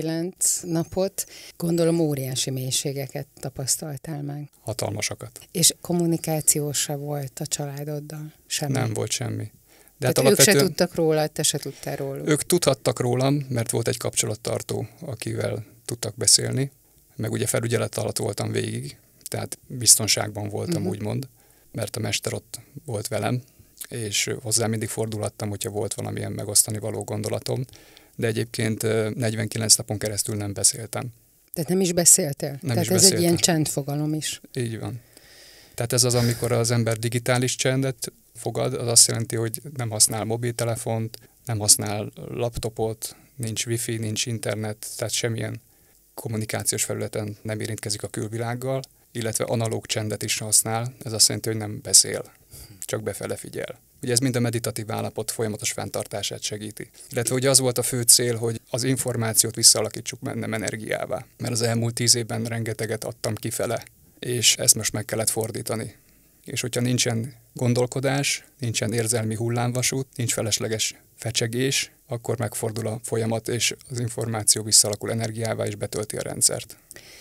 49 napot. Gondolom óriási mélységeket tapasztaltál meg. Hatalmasakat. És kommunikációsa volt a családoddal? Semmi? Nem volt semmi. De tehát ők se tudtak róla, te se tudtál róluk? Ők tudhattak rólam, mert volt egy kapcsolattartó, akivel tudtak beszélni. Meg ugye felügyelet alatt voltam végig, tehát biztonságban voltam, úgymond, mert a mester ott volt velem, és hozzá mindig fordulhattam, hogyha volt valamilyen megosztani való gondolatom, de egyébként 49 napon keresztül nem beszéltem. Tehát nem is beszéltél? Nem Tehát is ez beszéltem. egy ilyen csendfogalom is. Így van. Tehát ez az, amikor az ember digitális csendet fogad, az azt jelenti, hogy nem használ mobiltelefont, nem használ laptopot, nincs wifi, nincs internet, tehát semmilyen kommunikációs felületen nem érintkezik a külvilággal, illetve analóg csendet is használ, ez azt jelenti, hogy nem beszél, csak befele figyel. Ugye ez mind a meditatív állapot folyamatos fenntartását segíti. Illetve ugye az volt a fő cél, hogy az információt visszaalakítsuk bennem energiává. Mert az elmúlt 10 évben rengeteget adtam kifele, és ezt most meg kellett fordítani. És hogyha nincsen gondolkodás, nincsen érzelmi hullámvasút, nincs felesleges fecsegés, akkor megfordul a folyamat, és az információ visszalakul energiává, és betölti a rendszert.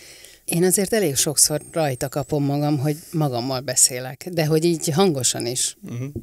Én azért elég sokszor rajta kapom magam, hogy magammal beszélek, de hogy így hangosan is.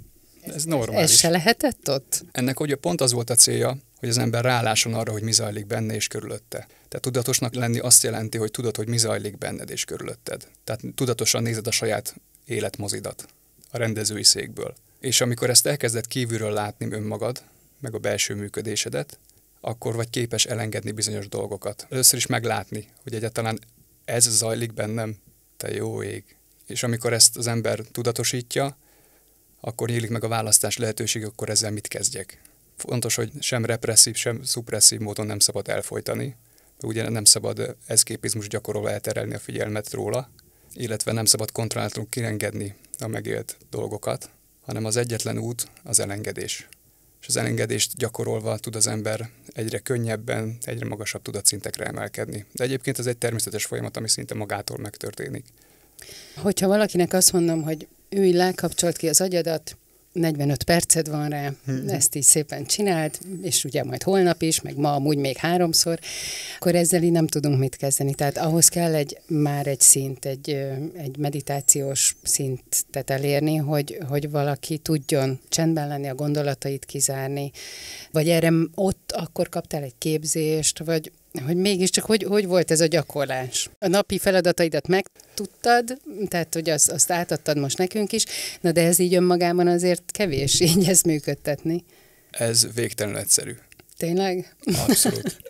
Ez normális. Ez se lehetett ott? Ennek ugye pont az volt a célja, hogy az ember rálásson arra, hogy mi zajlik benne és körülötte. Tehát tudatosnak lenni azt jelenti, hogy tudod, hogy mi zajlik benned és körülötted. Tehát tudatosan nézed a saját életmozidat a rendezői székből. És amikor ezt elkezded kívülről látni önmagad, meg a belső működésedet, akkor vagy képes elengedni bizonyos dolgokat. Először is meglátni, hogy egyáltalán ez zajlik bennem, te jó ég. És amikor ezt az ember tudatosítja, akkor nyílik meg a választás lehetőség, akkor ezzel mit kezdjek. Fontos, hogy sem represszív, sem szupresszív módon nem szabad elfojtani. Ugye nem szabad eszképizmus gyakorolva elterelni a figyelmet róla, illetve nem szabad kontrollálatlanul kirengedni a megélt dolgokat, hanem az egyetlen út az elengedés. És az elengedést gyakorolva tud az ember egyre könnyebben, egyre magasabb tudatszintekre emelkedni. De egyébként ez egy természetes folyamat, ami szinte magától megtörténik. Hogyha valakinek azt mondom, hogy ülj le, kapcsolt ki az agyadat, 45 perced van rá, ezt így szépen csináld, és ugye majd holnap is, meg ma amúgy még 3-szor, akkor ezzel így nem tudunk mit kezdeni. Tehát ahhoz kell már egy szint, egy meditációs szintet elérni, hogy valaki tudjon csendben lenni, a gondolatait kizárni, vagy erre ott akkor kaptál egy képzést, vagy hogy mégiscsak hogy volt ez a gyakorlás? A napi feladataidat megtudtad, tehát hogy azt átadtad most nekünk is, na de ez így önmagában azért kevés így ezt működtetni. Ez végtelenül egyszerű. Tényleg? Abszolút.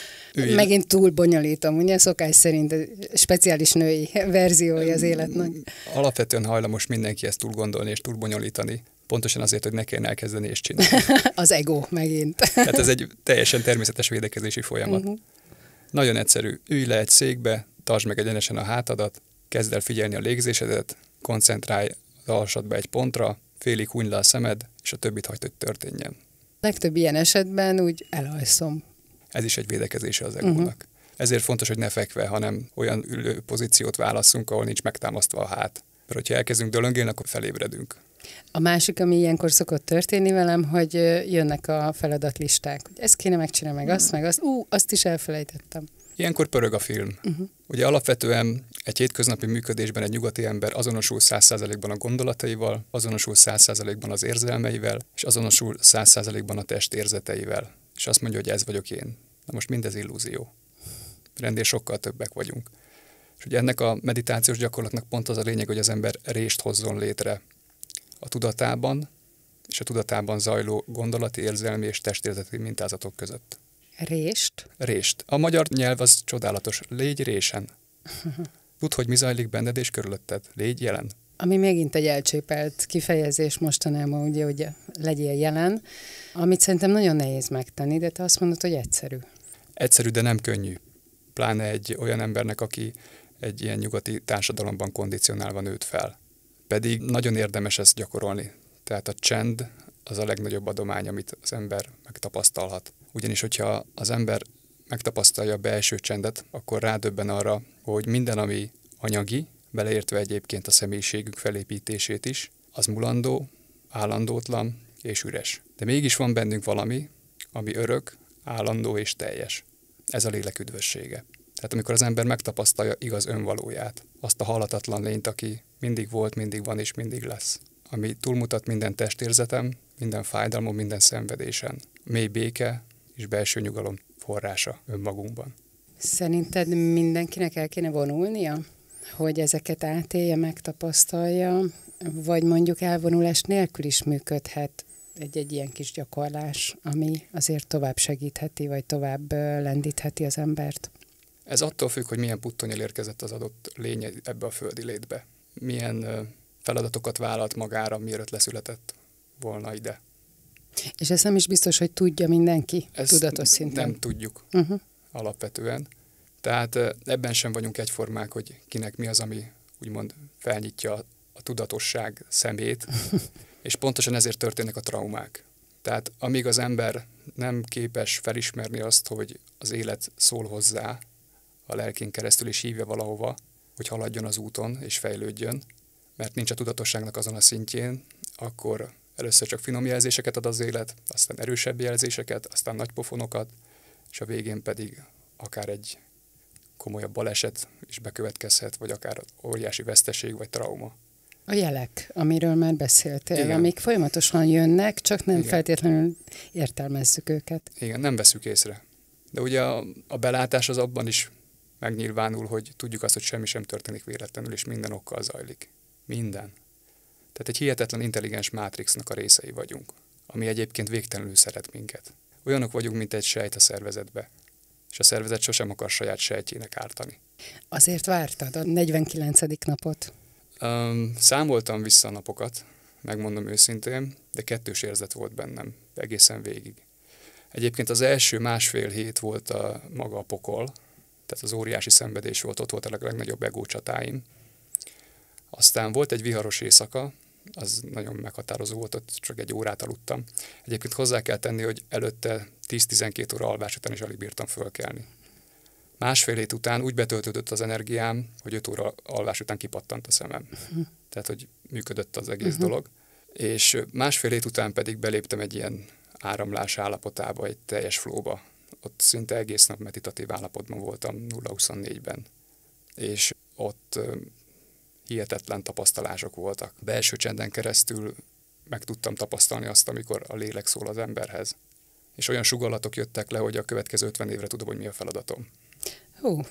Megint túl bonyolítom, ugye szokás szerint speciális női verziója az életnek. Alapvetően hajlamos mindenki ezt túl gondolni és túl bonyolítani. Pontosan azért, hogy ne kelljen elkezdeni és csinálni. Az ego megint. Tehát ez egy teljesen természetes védekezési folyamat. Nagyon egyszerű. Ülj le egy székbe, tartsd meg egyenesen a hátadat, kezd el figyelni a légzésedet, koncentrálj az alsatba egy pontra, félig hunyd le a szemed, és a többit hagyd, hogy történjen. Legtöbb ilyen esetben úgy elalszom. Ez is egy védekezése az egónak. Ezért fontos, hogy ne fekve, hanem olyan ülő pozíciót válasszunk, ahol nincs megtámasztva a hát. Mert hogyha elkezdünk dölöngélni, akkor felébredünk. A másik, ami ilyenkor szokott történni velem, hogy jönnek a feladatlisták. Hogy ezt kéne megcsinálni, meg azt, azt is elfelejtettem. Ilyenkor pörög a film. Ugye alapvetően egy hétköznapi működésben egy nyugati ember azonosul 100%-ban a gondolataival, azonosul 100%-ban az érzelmeivel, és azonosul 100%-ban a test érzeteivel. És azt mondja, hogy ez vagyok én. Na most mindez illúzió. Rendén sokkal többek vagyunk. És ugye ennek a meditációs gyakorlatnak pont az a lényeg, hogy az ember rést hozzon létre a tudatában, és a tudatában zajló gondolati, érzelmi és testérzeti mintázatok között. Rést? Rést. A magyar nyelv az csodálatos. Légy résen. Tudd, hogy mi zajlik benned és körülötted. Légy jelen. Ami megint egy elcsépelt kifejezés mostanában, ugye, hogy legyél jelen, amit szerintem nagyon nehéz megtenni, de te azt mondod, hogy egyszerű. Egyszerű, de nem könnyű. Pláne egy olyan embernek, aki egy ilyen nyugati társadalomban kondicionálva nőtt fel. Pedig nagyon érdemes ezt gyakorolni. Tehát a csend az a legnagyobb adomány, amit az ember megtapasztalhat. Ugyanis, hogyha az ember megtapasztalja a belső csendet, akkor rádöbben arra, hogy minden, ami anyagi, beleértve egyébként a személyiségünk felépítését is, az mulandó, állandótlan, és üres. De mégis van bennünk valami, ami örök, állandó és teljes. Ez a lélek üdvössége. Tehát amikor az ember megtapasztalja igaz önvalóját, azt a halhatatlan lényt, aki mindig volt, mindig van és mindig lesz, ami túlmutat minden testérzetem, minden fájdalmon, minden szenvedésen. Mély béke és belső nyugalom forrása önmagunkban. Szerinted mindenkinek el kéne vonulnia, hogy ezeket átélje, megtapasztalja, vagy mondjuk elvonulás nélkül is működhet egy ilyen kis gyakorlás, ami azért tovább segítheti, vagy tovább lendítheti az embert? Ez attól függ, hogy milyen puttonyal érkezett az adott lény ebbe a földi létbe. Milyen feladatokat vállalt magára, mielőtt leszületett volna ide. És ez nem is biztos, hogy tudja mindenki tudatos szinten. Nem tudjuk alapvetően. Tehát ebben sem vagyunk egyformák, hogy kinek mi az, ami úgymond felnyitja a tudatosság szemét, és pontosan ezért történnek a traumák. Tehát amíg az ember nem képes felismerni azt, hogy az élet szól hozzá a lelkén keresztül, és hívja valahova, hogy haladjon az úton és fejlődjön, mert nincs a tudatosságnak azon a szintjén, akkor először csak finom jelzéseket ad az élet, aztán erősebb jelzéseket, aztán nagy pofonokat, és a végén pedig akár egy komolyabb baleset is bekövetkezhet, vagy akár óriási veszteség vagy trauma. A jelek, amiről már beszéltél, Igen. amik folyamatosan jönnek, csak nem feltétlenül értelmezzük őket. Igen, nem veszük észre. De ugye a belátás az abban is megnyilvánul, hogy tudjuk azt, hogy semmi sem történik véletlenül, és minden okkal zajlik. Minden. Tehát egy hihetetlen intelligens mátrixnak a részei vagyunk, ami egyébként végtelenül szeret minket. Olyanok vagyunk, mint egy sejt a szervezetbe, és a szervezet sosem akar saját sejtjének ártani. Azért vártad a 49. napot? Számoltam vissza a napokat, megmondom őszintén, de kettős érzet volt bennem egészen végig. Egyébként az első 1,5 hét volt maga a pokol, tehát az óriási szenvedés volt, ott volt a legnagyobb ego csatáim. Aztán volt egy viharos éjszaka, az nagyon meghatározó volt, ott csak egy órát aludtam. Egyébként hozzá kell tenni, hogy előtte 10-12 óra alvás után is alig bírtam fölkelni. 1,5 hét után úgy betöltődött az energiám, hogy 5 óra alvás után kipattant a szemem. Tehát, hogy működött az egész dolog. És 1,5 hét után pedig beléptem egy ilyen áramlás állapotába, egy teljes flowba. Ott szinte egész nap meditatív állapotban voltam 0-24-ben. És ott hihetetlen tapasztalások voltak. Belső csenden keresztül meg tudtam tapasztalni azt, amikor a lélek szól az emberhez. És olyan sugallatok jöttek le, hogy a következő 50 évre tudom, hogy mi a feladatom. Hú,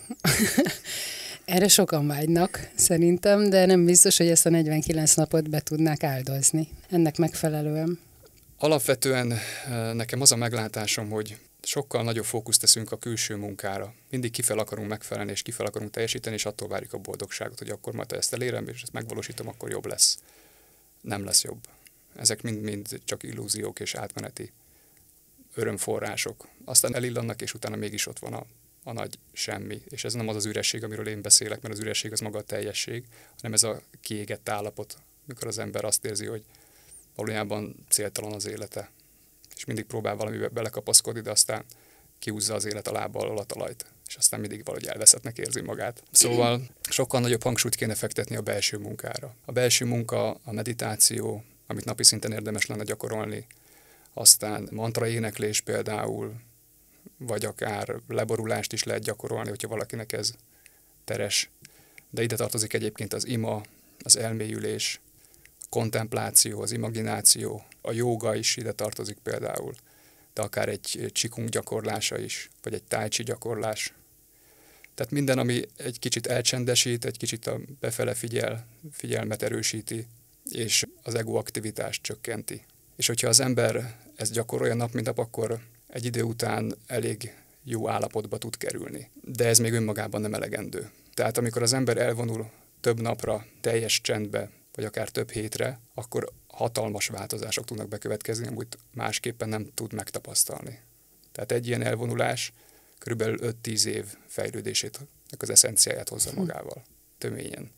erre sokan vágynak szerintem, de nem biztos, hogy ezt a 49 napot be tudnák áldozni. Ennek megfelelően. Alapvetően nekem az a meglátásom, hogy sokkal nagyobb fókuszt teszünk a külső munkára. Mindig kifel akarunk megfelelni, és kifel akarunk teljesíteni, és attól várjuk a boldogságot, hogy akkor majd ezt elérem, és ezt megvalósítom, akkor jobb lesz. Nem lesz jobb. Ezek mind csak illúziók és átmeneti örömforrások. Aztán elillannak, és utána mégis ott van a nagy semmi. És ez nem az az üresség, amiről én beszélek, mert az üresség az maga a teljesség, hanem ez a kiégett állapot, mikor az ember azt érzi, hogy valójában céltalan az élete. És mindig próbál valamibe belekapaszkodni, de aztán kihúzza az élet a lába alól a talajt, és aztán mindig valahogy elveszettnek érzi magát. Szóval sokkal nagyobb hangsúlyt kéne fektetni a belső munkára. A belső munka, a meditáció, amit napi szinten érdemes lenne gyakorolni, aztán mantra éneklés például, vagy akár leborulást is lehet gyakorolni, hogyha valakinek ez teres. De ide tartozik egyébként az ima, az elmélyülés, a kontempláció, az imagináció, a jóga is ide tartozik például, de akár egy csikung gyakorlása is, vagy egy tai chi gyakorlás. Tehát minden, ami egy kicsit elcsendesít, egy kicsit a befele figyelmet erősíti, és az ego aktivitást csökkenti. És hogyha az ember ezt gyakorolja nap mint nap, akkor egy idő után elég jó állapotba tud kerülni. De ez még önmagában nem elegendő. Tehát amikor az ember elvonul több napra, teljes csendbe, vagy akár több hétre, akkor hatalmas változások tudnak bekövetkezni, amit másképpen nem tud megtapasztalni. Tehát egy ilyen elvonulás körülbelül 5-10 év fejlődését, az eszenciáját hozza magával, töményen.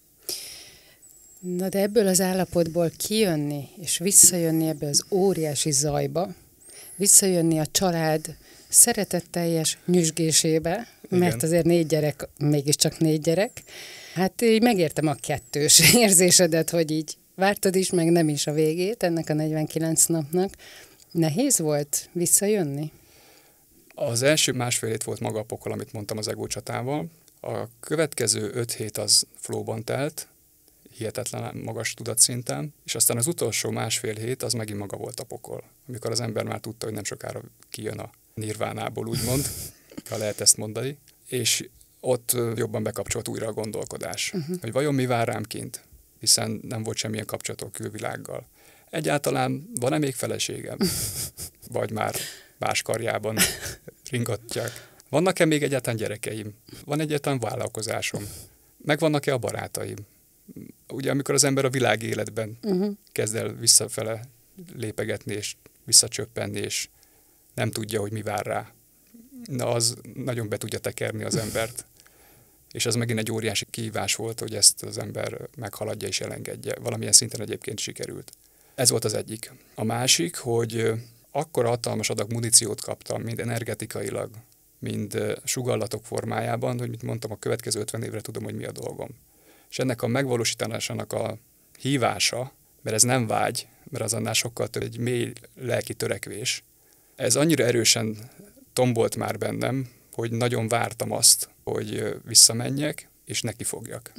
Na de ebből az állapotból kijönni, és visszajönni ebbe az óriási zajba, visszajönni a család szeretetteljes nyüzsgésébe, mert azért 4 gyerek, mégiscsak 4 gyerek. Hát így megértem a kettős érzésedet, hogy így Vártad is, meg nem is a végét ennek a 49 napnak. Nehéz volt visszajönni? Az első másfél hét volt maga a pokol, amit mondtam az ego csatával. A következő 5 hét az flowban telt, hihetetlen magas tudatszinten, és aztán az utolsó másfél hét az megint maga volt a pokol, amikor az ember már tudta, hogy nem sokára kijön a nirvánából, úgymond, ha lehet ezt mondani, és ott jobban bekapcsolt újra a gondolkodás, hogy vajon mi vár rám kint, hiszen nem volt semmilyen kapcsolatom a külvilággal. Egyáltalán van-e még feleségem? Vagy már más karjában ringatják? Vannak-e még egyáltalán gyerekeim? Van egyáltalán vállalkozásom? Megvannak-e a barátaim? Ugye, amikor az ember a világ életben kezd el visszafele lépegetni, és visszacsöppenni, és nem tudja, hogy mi vár rá, na az nagyon be tudja tekerni az embert. És az megint egy óriási kihívás volt, hogy ezt az ember meghaladja és elengedje. Valamilyen szinten egyébként sikerült. Ez volt az egyik. A másik, hogy akkora hatalmas adag muníciót kaptam, mind energetikailag, mind sugallatok formájában, hogy mit mondtam, a következő 50 évre tudom, hogy mi a dolgom. És ennek a megvalósításának a hívása, mert ez nem vágy, mert az annál sokkal több egy mély lelki törekvés, ez annyira erősen tombolt már bennem, hogy nagyon vártam azt, hogy visszamenjek, és nekifogjak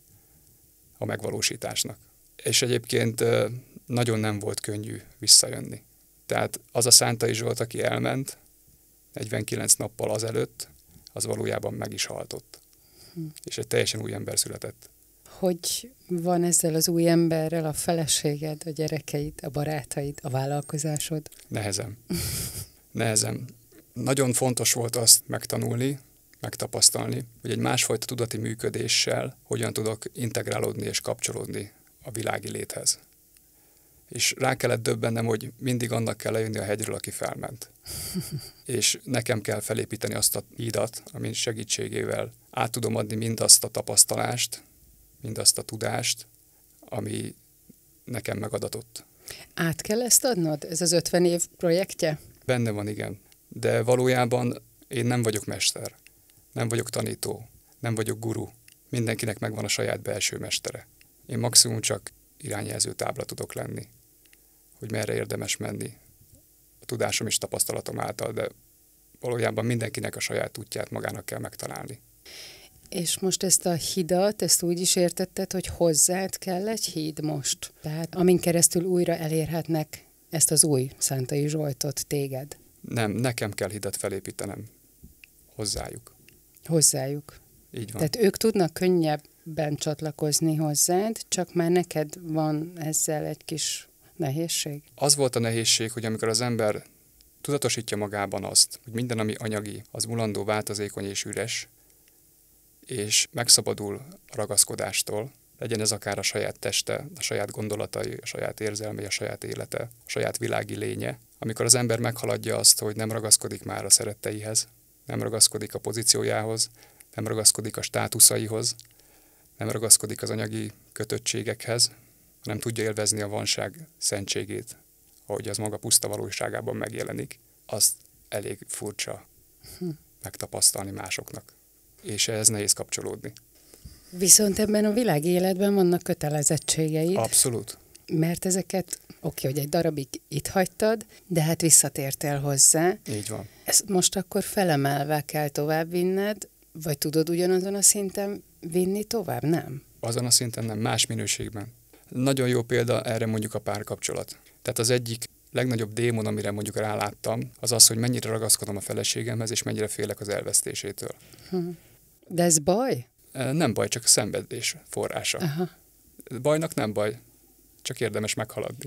a megvalósításnak. És egyébként nagyon nem volt könnyű visszajönni. Tehát az a Szántai Zsolt, aki elment 49 nappal azelőtt, az valójában meg is haltott. És egy teljesen új ember született. Hogy van ezzel az új emberrel a feleséged, a gyerekeid, a barátaid, a vállalkozásod? Nehezen. Nagyon fontos volt azt megtanulni, megtapasztalni, hogy egy másfajta tudati működéssel hogyan tudok integrálódni és kapcsolódni a világi léthez. És rá kellett döbbennem, hogy mindig annak kell lejönni a hegyről, aki felment. És nekem kell felépíteni azt a hídat, amin segítségével át tudom adni mindazt a tapasztalást, mindazt a tudást, ami nekem megadatott. Át kell ezt adnod? Ez az 50 év projektje? Benne van, igen. De valójában én nem vagyok mester, nem vagyok tanító, nem vagyok guru. Mindenkinek megvan a saját belső mestere. Én maximum csak irányjelző tábla tudok lenni, hogy merre érdemes menni. A tudásom és tapasztalatom által, de valójában mindenkinek a saját útját magának kell megtalálni. És most ezt a hidat, ezt úgy is értetted, hogy hozzád kell egy híd most? Tehát amin keresztül újra elérhetnek ezt az új Szántai Zsoltot, téged? Nem, nekem kell hidat felépítenem hozzájuk. Hozzájuk. Így van. Tehát ők tudnak könnyebben csatlakozni hozzád, csak már neked van ezzel egy kis nehézség? Az volt a nehézség, hogy amikor az ember tudatosítja magában azt, hogy minden, ami anyagi, az mulandó, változékony és üres, és megszabadul a ragaszkodástól, legyen ez akár a saját teste, a saját gondolatai, a saját érzelmei, a saját élete, a saját világi lénye. Amikor az ember meghaladja azt, hogy nem ragaszkodik már a szeretteihez, nem ragaszkodik a pozíciójához, nem ragaszkodik a státuszaihoz, nem ragaszkodik az anyagi kötöttségekhez, hanem tudja élvezni a vanság szentségét, ahogy az maga puszta valóságában megjelenik, azt elég furcsa megtapasztalni másoknak. És ehhez nehéz kapcsolódni. Viszont ebben a világi életben vannak kötelezettségeid. Abszolút. Mert ezeket, oké, hogy egy darabig itt hagytad, de hát visszatértél hozzá. Így van. Ezt most akkor felemelve kell tovább vinned, vagy tudod ugyanazon a szinten vinni tovább? Nem? Azon a szinten nem, más minőségben. Nagyon jó példa erre mondjuk a párkapcsolat. Tehát az egyik legnagyobb démon, amire mondjuk ráláttam, az az, hogy mennyire ragaszkodom a feleségemhez, és mennyire félek az elvesztésétől. De ez baj? Nem baj, csak a szenvedés forrása. Aha. Bajnak nem baj, csak érdemes meghaladni.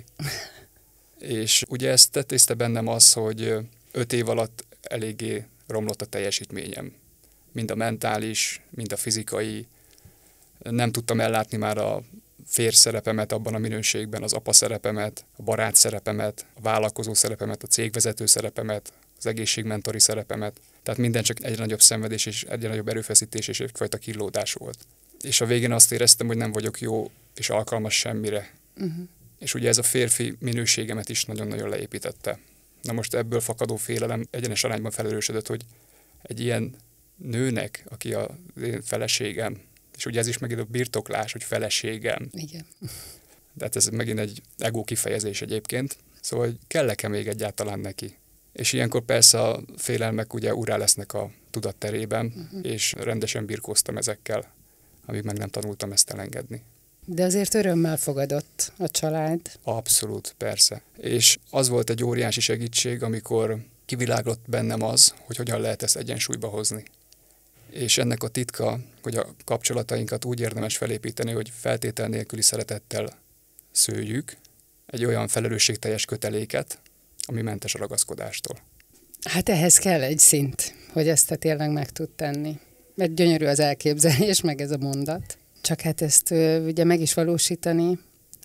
És ugye ezt tetézte bennem az, hogy 5 év alatt eléggé romlott a teljesítményem. Mind a mentális, mind a fizikai. Nem tudtam ellátni már a férj szerepemet abban a minőségben, az apa szerepemet, a barát szerepemet, a vállalkozó szerepemet, a cégvezető szerepemet, az egészségmentori szerepemet. Tehát minden csak egyre nagyobb szenvedés és egyre nagyobb erőfeszítés és egyfajta kínlódás volt. És a végén azt éreztem, hogy nem vagyok jó és alkalmas semmire. És ugye ez a férfi minőségemet is nagyon-nagyon leépítette. Na most ebből fakadó félelem egyenes arányban felerősödött, hogy egy ilyen nőnek, aki a én feleségem, és ugye ez is megint a birtoklás, hogy feleségem. Igen. Tehát ez megint egy ego kifejezés egyébként. Szóval, hogy kell-e még egyáltalán neki? És ilyenkor persze a félelmek ugye urá lesznek a tudatterében, és rendesen birkóztam ezekkel, amíg meg nem tanultam ezt elengedni. De azért örömmel fogadott a család. Abszolút, persze. És az volt egy óriási segítség, amikor kiviláglott bennem az, hogy hogyan lehet ezt egyensúlyba hozni. És ennek a titka, hogy a kapcsolatainkat úgy érdemes felépíteni, hogy feltétel nélküli szeretettel szőjük egy olyan felelősségteljes köteléket, ami mentes a ragaszkodástól. Hát ehhez kell egy szint, hogy ezt te tényleg meg tud tenni. Mert gyönyörű az elképzelés, meg ez a mondat. Csak hát ezt ugye meg is valósítani,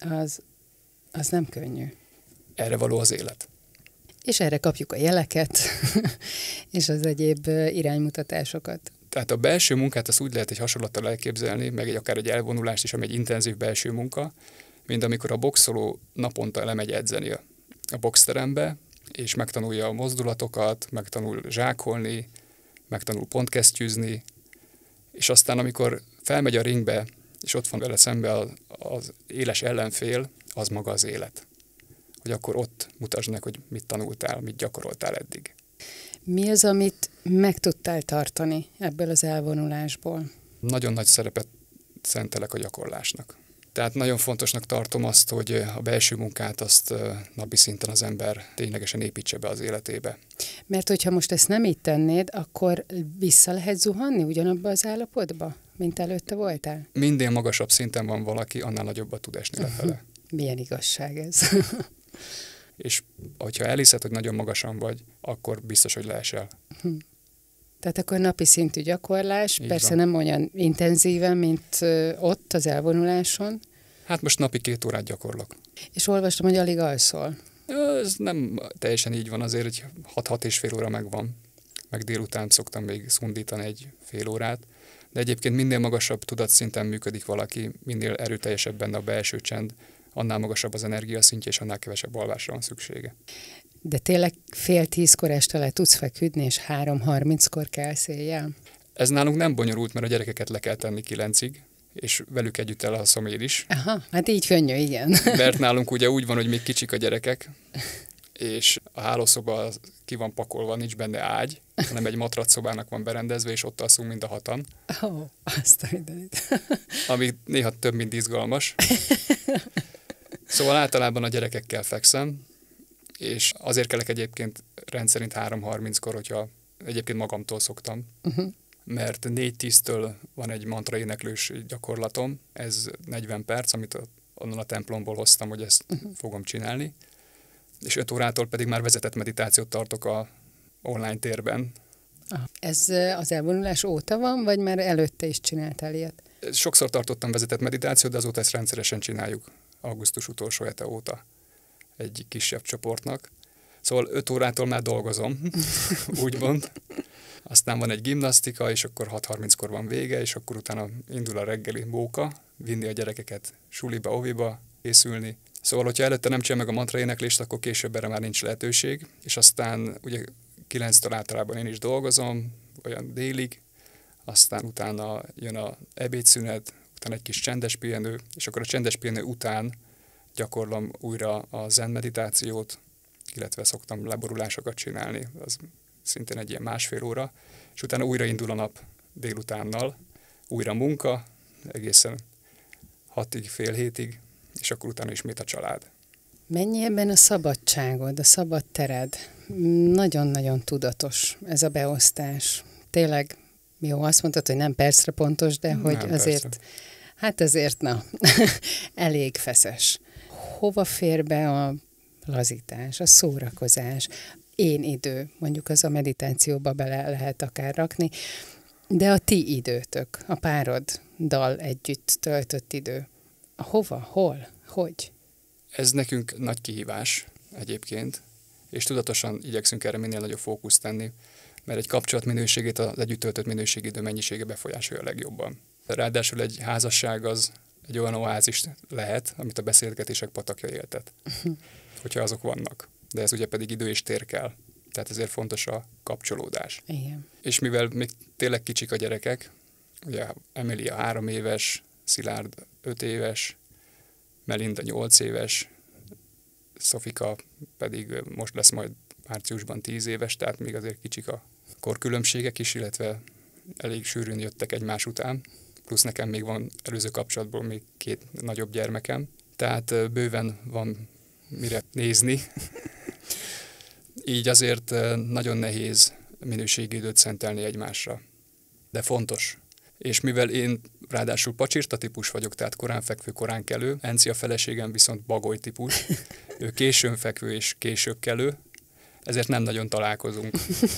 az nem könnyű. Erre való az élet. És erre kapjuk a jeleket, és az egyéb iránymutatásokat. Tehát a belső munkát azt úgy lehet egy hasonlattal elképzelni, meg akár egy elvonulást is, ami egy intenzív belső munka, mint amikor a boxoló naponta lemegy edzeni a boxterembe, és megtanulja a mozdulatokat, megtanul zsákolni, megtanul pontkesztyűzni, és aztán amikor felmegy a ringbe, és ott van vele szembe az éles ellenfél, az maga az élet. Hogy akkor ott mutasd meg, hogy mit tanultál, mit gyakoroltál eddig. Mi az, amit meg tudtál tartani ebből az elvonulásból? Nagyon nagy szerepet szentelek a gyakorlásnak. Tehát nagyon fontosnak tartom azt, hogy a belső munkát azt napi szinten az ember ténylegesen építse be az életébe. Mert hogyha most ezt nem így tennéd, akkor vissza lehet zuhanni ugyanabba az állapotba, mint előtte voltál? Minél magasabb szinten van valaki, annál nagyobbat tud esni lefele. Milyen igazság ez? És hogyha elhiszed, hogy nagyon magasan vagy, akkor biztos, hogy leesel. Tehát akkor napi szintű gyakorlás, Így persze van. nem olyan intenzíven, mint ott az elvonuláson. Hát most napi 2 órát gyakorlok. És olvastam, hogy alig alszol. Ez nem teljesen így van, azért egy 6 és fél óra megvan. Meg délután szoktam még szundítani egy fél órát. De egyébként minél magasabb tudatszinten működik valaki, minél erőteljesebb benne a belső csend, annál magasabb az energiaszintje, és annál kevesebb alvásra van szüksége. De tényleg 9:30 este le tudsz feküdni, és 3:30 kelsz éjjel? Ez nálunk nem bonyolult, mert a gyerekeket le kell tenni 9-ig, és velük együtt elalszom én is. Aha, hát így könnyű, igen. Mert nálunk ugye úgy van, hogy még kicsik a gyerekek, és a hálószoba ki van pakolva, nincs benne ágy, hanem egy matracszobának van berendezve, és ott alszunk mind a 6-an. Ó, azt a mindenit. Ami néha több, mint izgalmas. Szóval általában a gyerekekkel fekszem, és azért kelek egyébként rendszerint 3:30-kor, hogyha egyébként magamtól szoktam, mert 4-10-től van egy mantra éneklős gyakorlatom, ez 40 perc, amit onnan a templomból hoztam, hogy ezt fogom csinálni, és 5 órától pedig már vezetett meditációt tartok a online térben. Ez az elvonulás óta van, vagy már előtte is csináltál ilyet? Sokszor tartottam vezetett meditációt, de azóta ezt rendszeresen csináljuk, augusztus utolsó hete óta egy kisebb csoportnak. Szóval 5 órától már dolgozom, úgymond. Aztán van egy gimnasztika, és akkor 6:30-kor van vége, és akkor utána indul a reggeli móka, vinni a gyerekeket suliba, oviba, készülni. Szóval, hogyha előtte nem csinál meg a mantra éneklést, akkor később erre már nincs lehetőség, és aztán ugye 9-től általában én is dolgozom, olyan délig, aztán utána jön a ebédszünet, utána egy kis csendes pihenő, és akkor a csendes pihenő után gyakorlom újra a zen meditációt, illetve szoktam leborulásokat csinálni, az szintén egy ilyen 1,5 óra, és utána újra indul a nap délutánnal, újra munka, egészen 6-ig, fél hétig, és akkor utána ismét a család. Mennyi ebben a szabadságod, a szabad tered? Nagyon-nagyon tudatos ez a beosztás. Tényleg, jó, azt mondtad, hogy nem percre pontos, de hogy Nem, azért, persze. hát azért, na, elég feszes. Hova fér be a lazítás, a szórakozás, én idő, mondjuk az a meditációba bele lehet akár rakni, de a ti időtök, a pároddal együtt töltött idő. Hova, hol, hogy? Ez nekünk nagy kihívás egyébként, és tudatosan igyekszünk erre minél nagyobb fókuszt tenni, mert egy kapcsolat minőségét az együtt töltött minőségidő mennyisége befolyásolja a legjobban. Ráadásul egy házasság az egy olyan oázis lehet, amit a beszélgetések patakja éltet, hogyha azok vannak. De ez ugye pedig idő és tér kell. Tehát ezért fontos a kapcsolódás. Igen. És mivel még tényleg kicsik a gyerekek, ugye Emilia 3 éves, Szilárd 5 éves, Melinda 8 éves, Szofika pedig most lesz majd márciusban 10 éves, tehát még azért kicsik a korkülönbségek is, illetve elég sűrűn jöttek egymás után, plusz nekem még van előző kapcsolatból még 2 nagyobb gyermekem, tehát bőven van mire nézni. Így azért nagyon nehéz minőségi időt szentelni egymásra. De fontos. És mivel én ráadásul pacsirta típus vagyok, tehát korán fekvő, korán kelő, Enci a feleségem viszont bagoly típus, ő későn fekvő és később kelő, ezért nem nagyon találkozunk.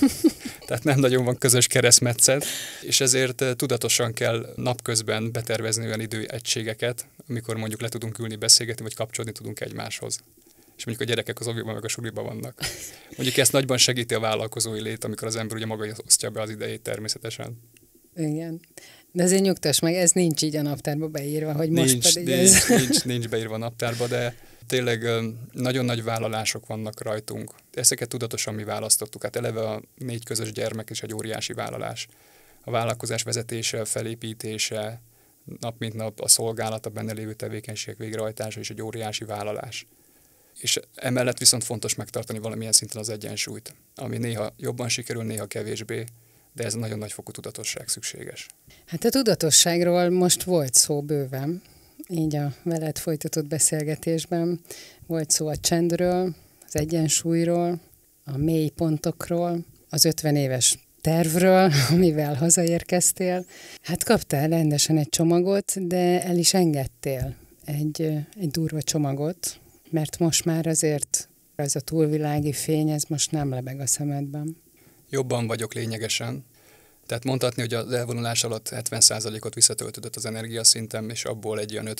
Tehát nem nagyon van közös keresztmetszet, és ezért tudatosan kell napközben betervezni olyan időegységeket, amikor mondjuk le tudunk ülni, beszélgetni, vagy kapcsolódni tudunk egymáshoz. És mondjuk a gyerekek az oviban meg a suliban vannak. Mondjuk ezt nagyban segíti a vállalkozói lét, amikor az ember ugye maga osztja be az idejét természetesen. Igen. De azért nyugtass meg, ez nincs így a naptárba beírva, hogy most pedig ez... Nincs beírva a naptárba, de tényleg nagyon nagy vállalások vannak rajtunk. Ezeket tudatosan mi választottuk. Hát eleve a 4 közös gyermek is egy óriási vállalás. A vállalkozás vezetése, felépítése, nap mint nap a szolgálat, a benne lévő tevékenységek végrehajtása is egy óriási vállalás. És emellett viszont fontos megtartani valamilyen szinten az egyensúlyt, ami néha jobban sikerül, néha kevésbé, de ez nagyon nagy fokú tudatosság szükséges. Hát a tudatosságról most volt szó bőven, így a veled folytatott beszélgetésben. Volt szó a csendről, az egyensúlyról, a mély pontokról, az 50 éves tervről, amivel hazaérkeztél. Hát kaptál rendesen egy csomagot, de el is engedtél egy durva csomagot, mert most már azért ez a túlvilági fény, ez most nem lebeg a szemedben. Jobban vagyok lényegesen. Tehát mondhatni, hogy az elvonulás alatt 70%-ot visszatöltődött az energiaszintem, és abból egy olyan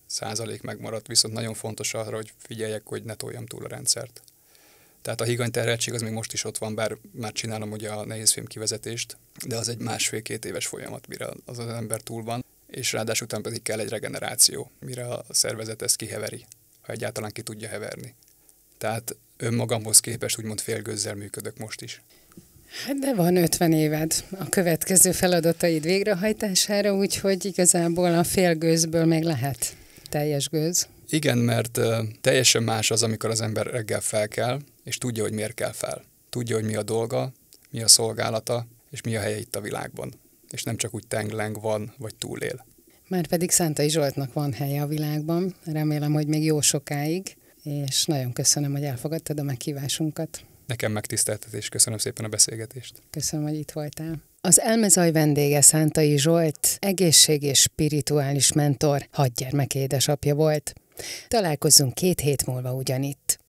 50% megmaradt, viszont nagyon fontos arra, hogy figyeljek, hogy ne toljam túl a rendszert. Tehát a higanyterheltség az még most is ott van, bár már csinálom ugye a nehézfém kivezetést, de az egy 1,5-2 éves folyamat, mire az ember túl van, és ráadásul után pedig kell egy regeneráció, mire a szervezet ezt kiheveri, ha egyáltalán ki tudja heverni. Tehát önmagamhoz képest úgymond félgőzzel működök most is. Hát de van 50 éved a következő feladataid végrehajtására, úgyhogy igazából a félgőzből még lehet teljes gőz. Igen, mert teljesen más az, amikor az ember reggel felkel, és tudja, hogy miért kell fel. Tudja, hogy mi a dolga, mi a szolgálata, és mi a helye itt a világban. És nem csak úgy tengleng van, vagy túlél. Márpedig Szántai Zsoltnak van helye a világban. Remélem, hogy még jó sokáig, és nagyon köszönöm, hogy elfogadtad a meghívásunkat. Nekem megtiszteltetés, köszönöm szépen a beszélgetést. Köszönöm, hogy itt voltál. Az Elmezaj vendége Szántai Zsolt, egészség- és spirituális mentor, 6 gyermek édesapja volt. Találkozzunk 2 hét múlva ugyanitt.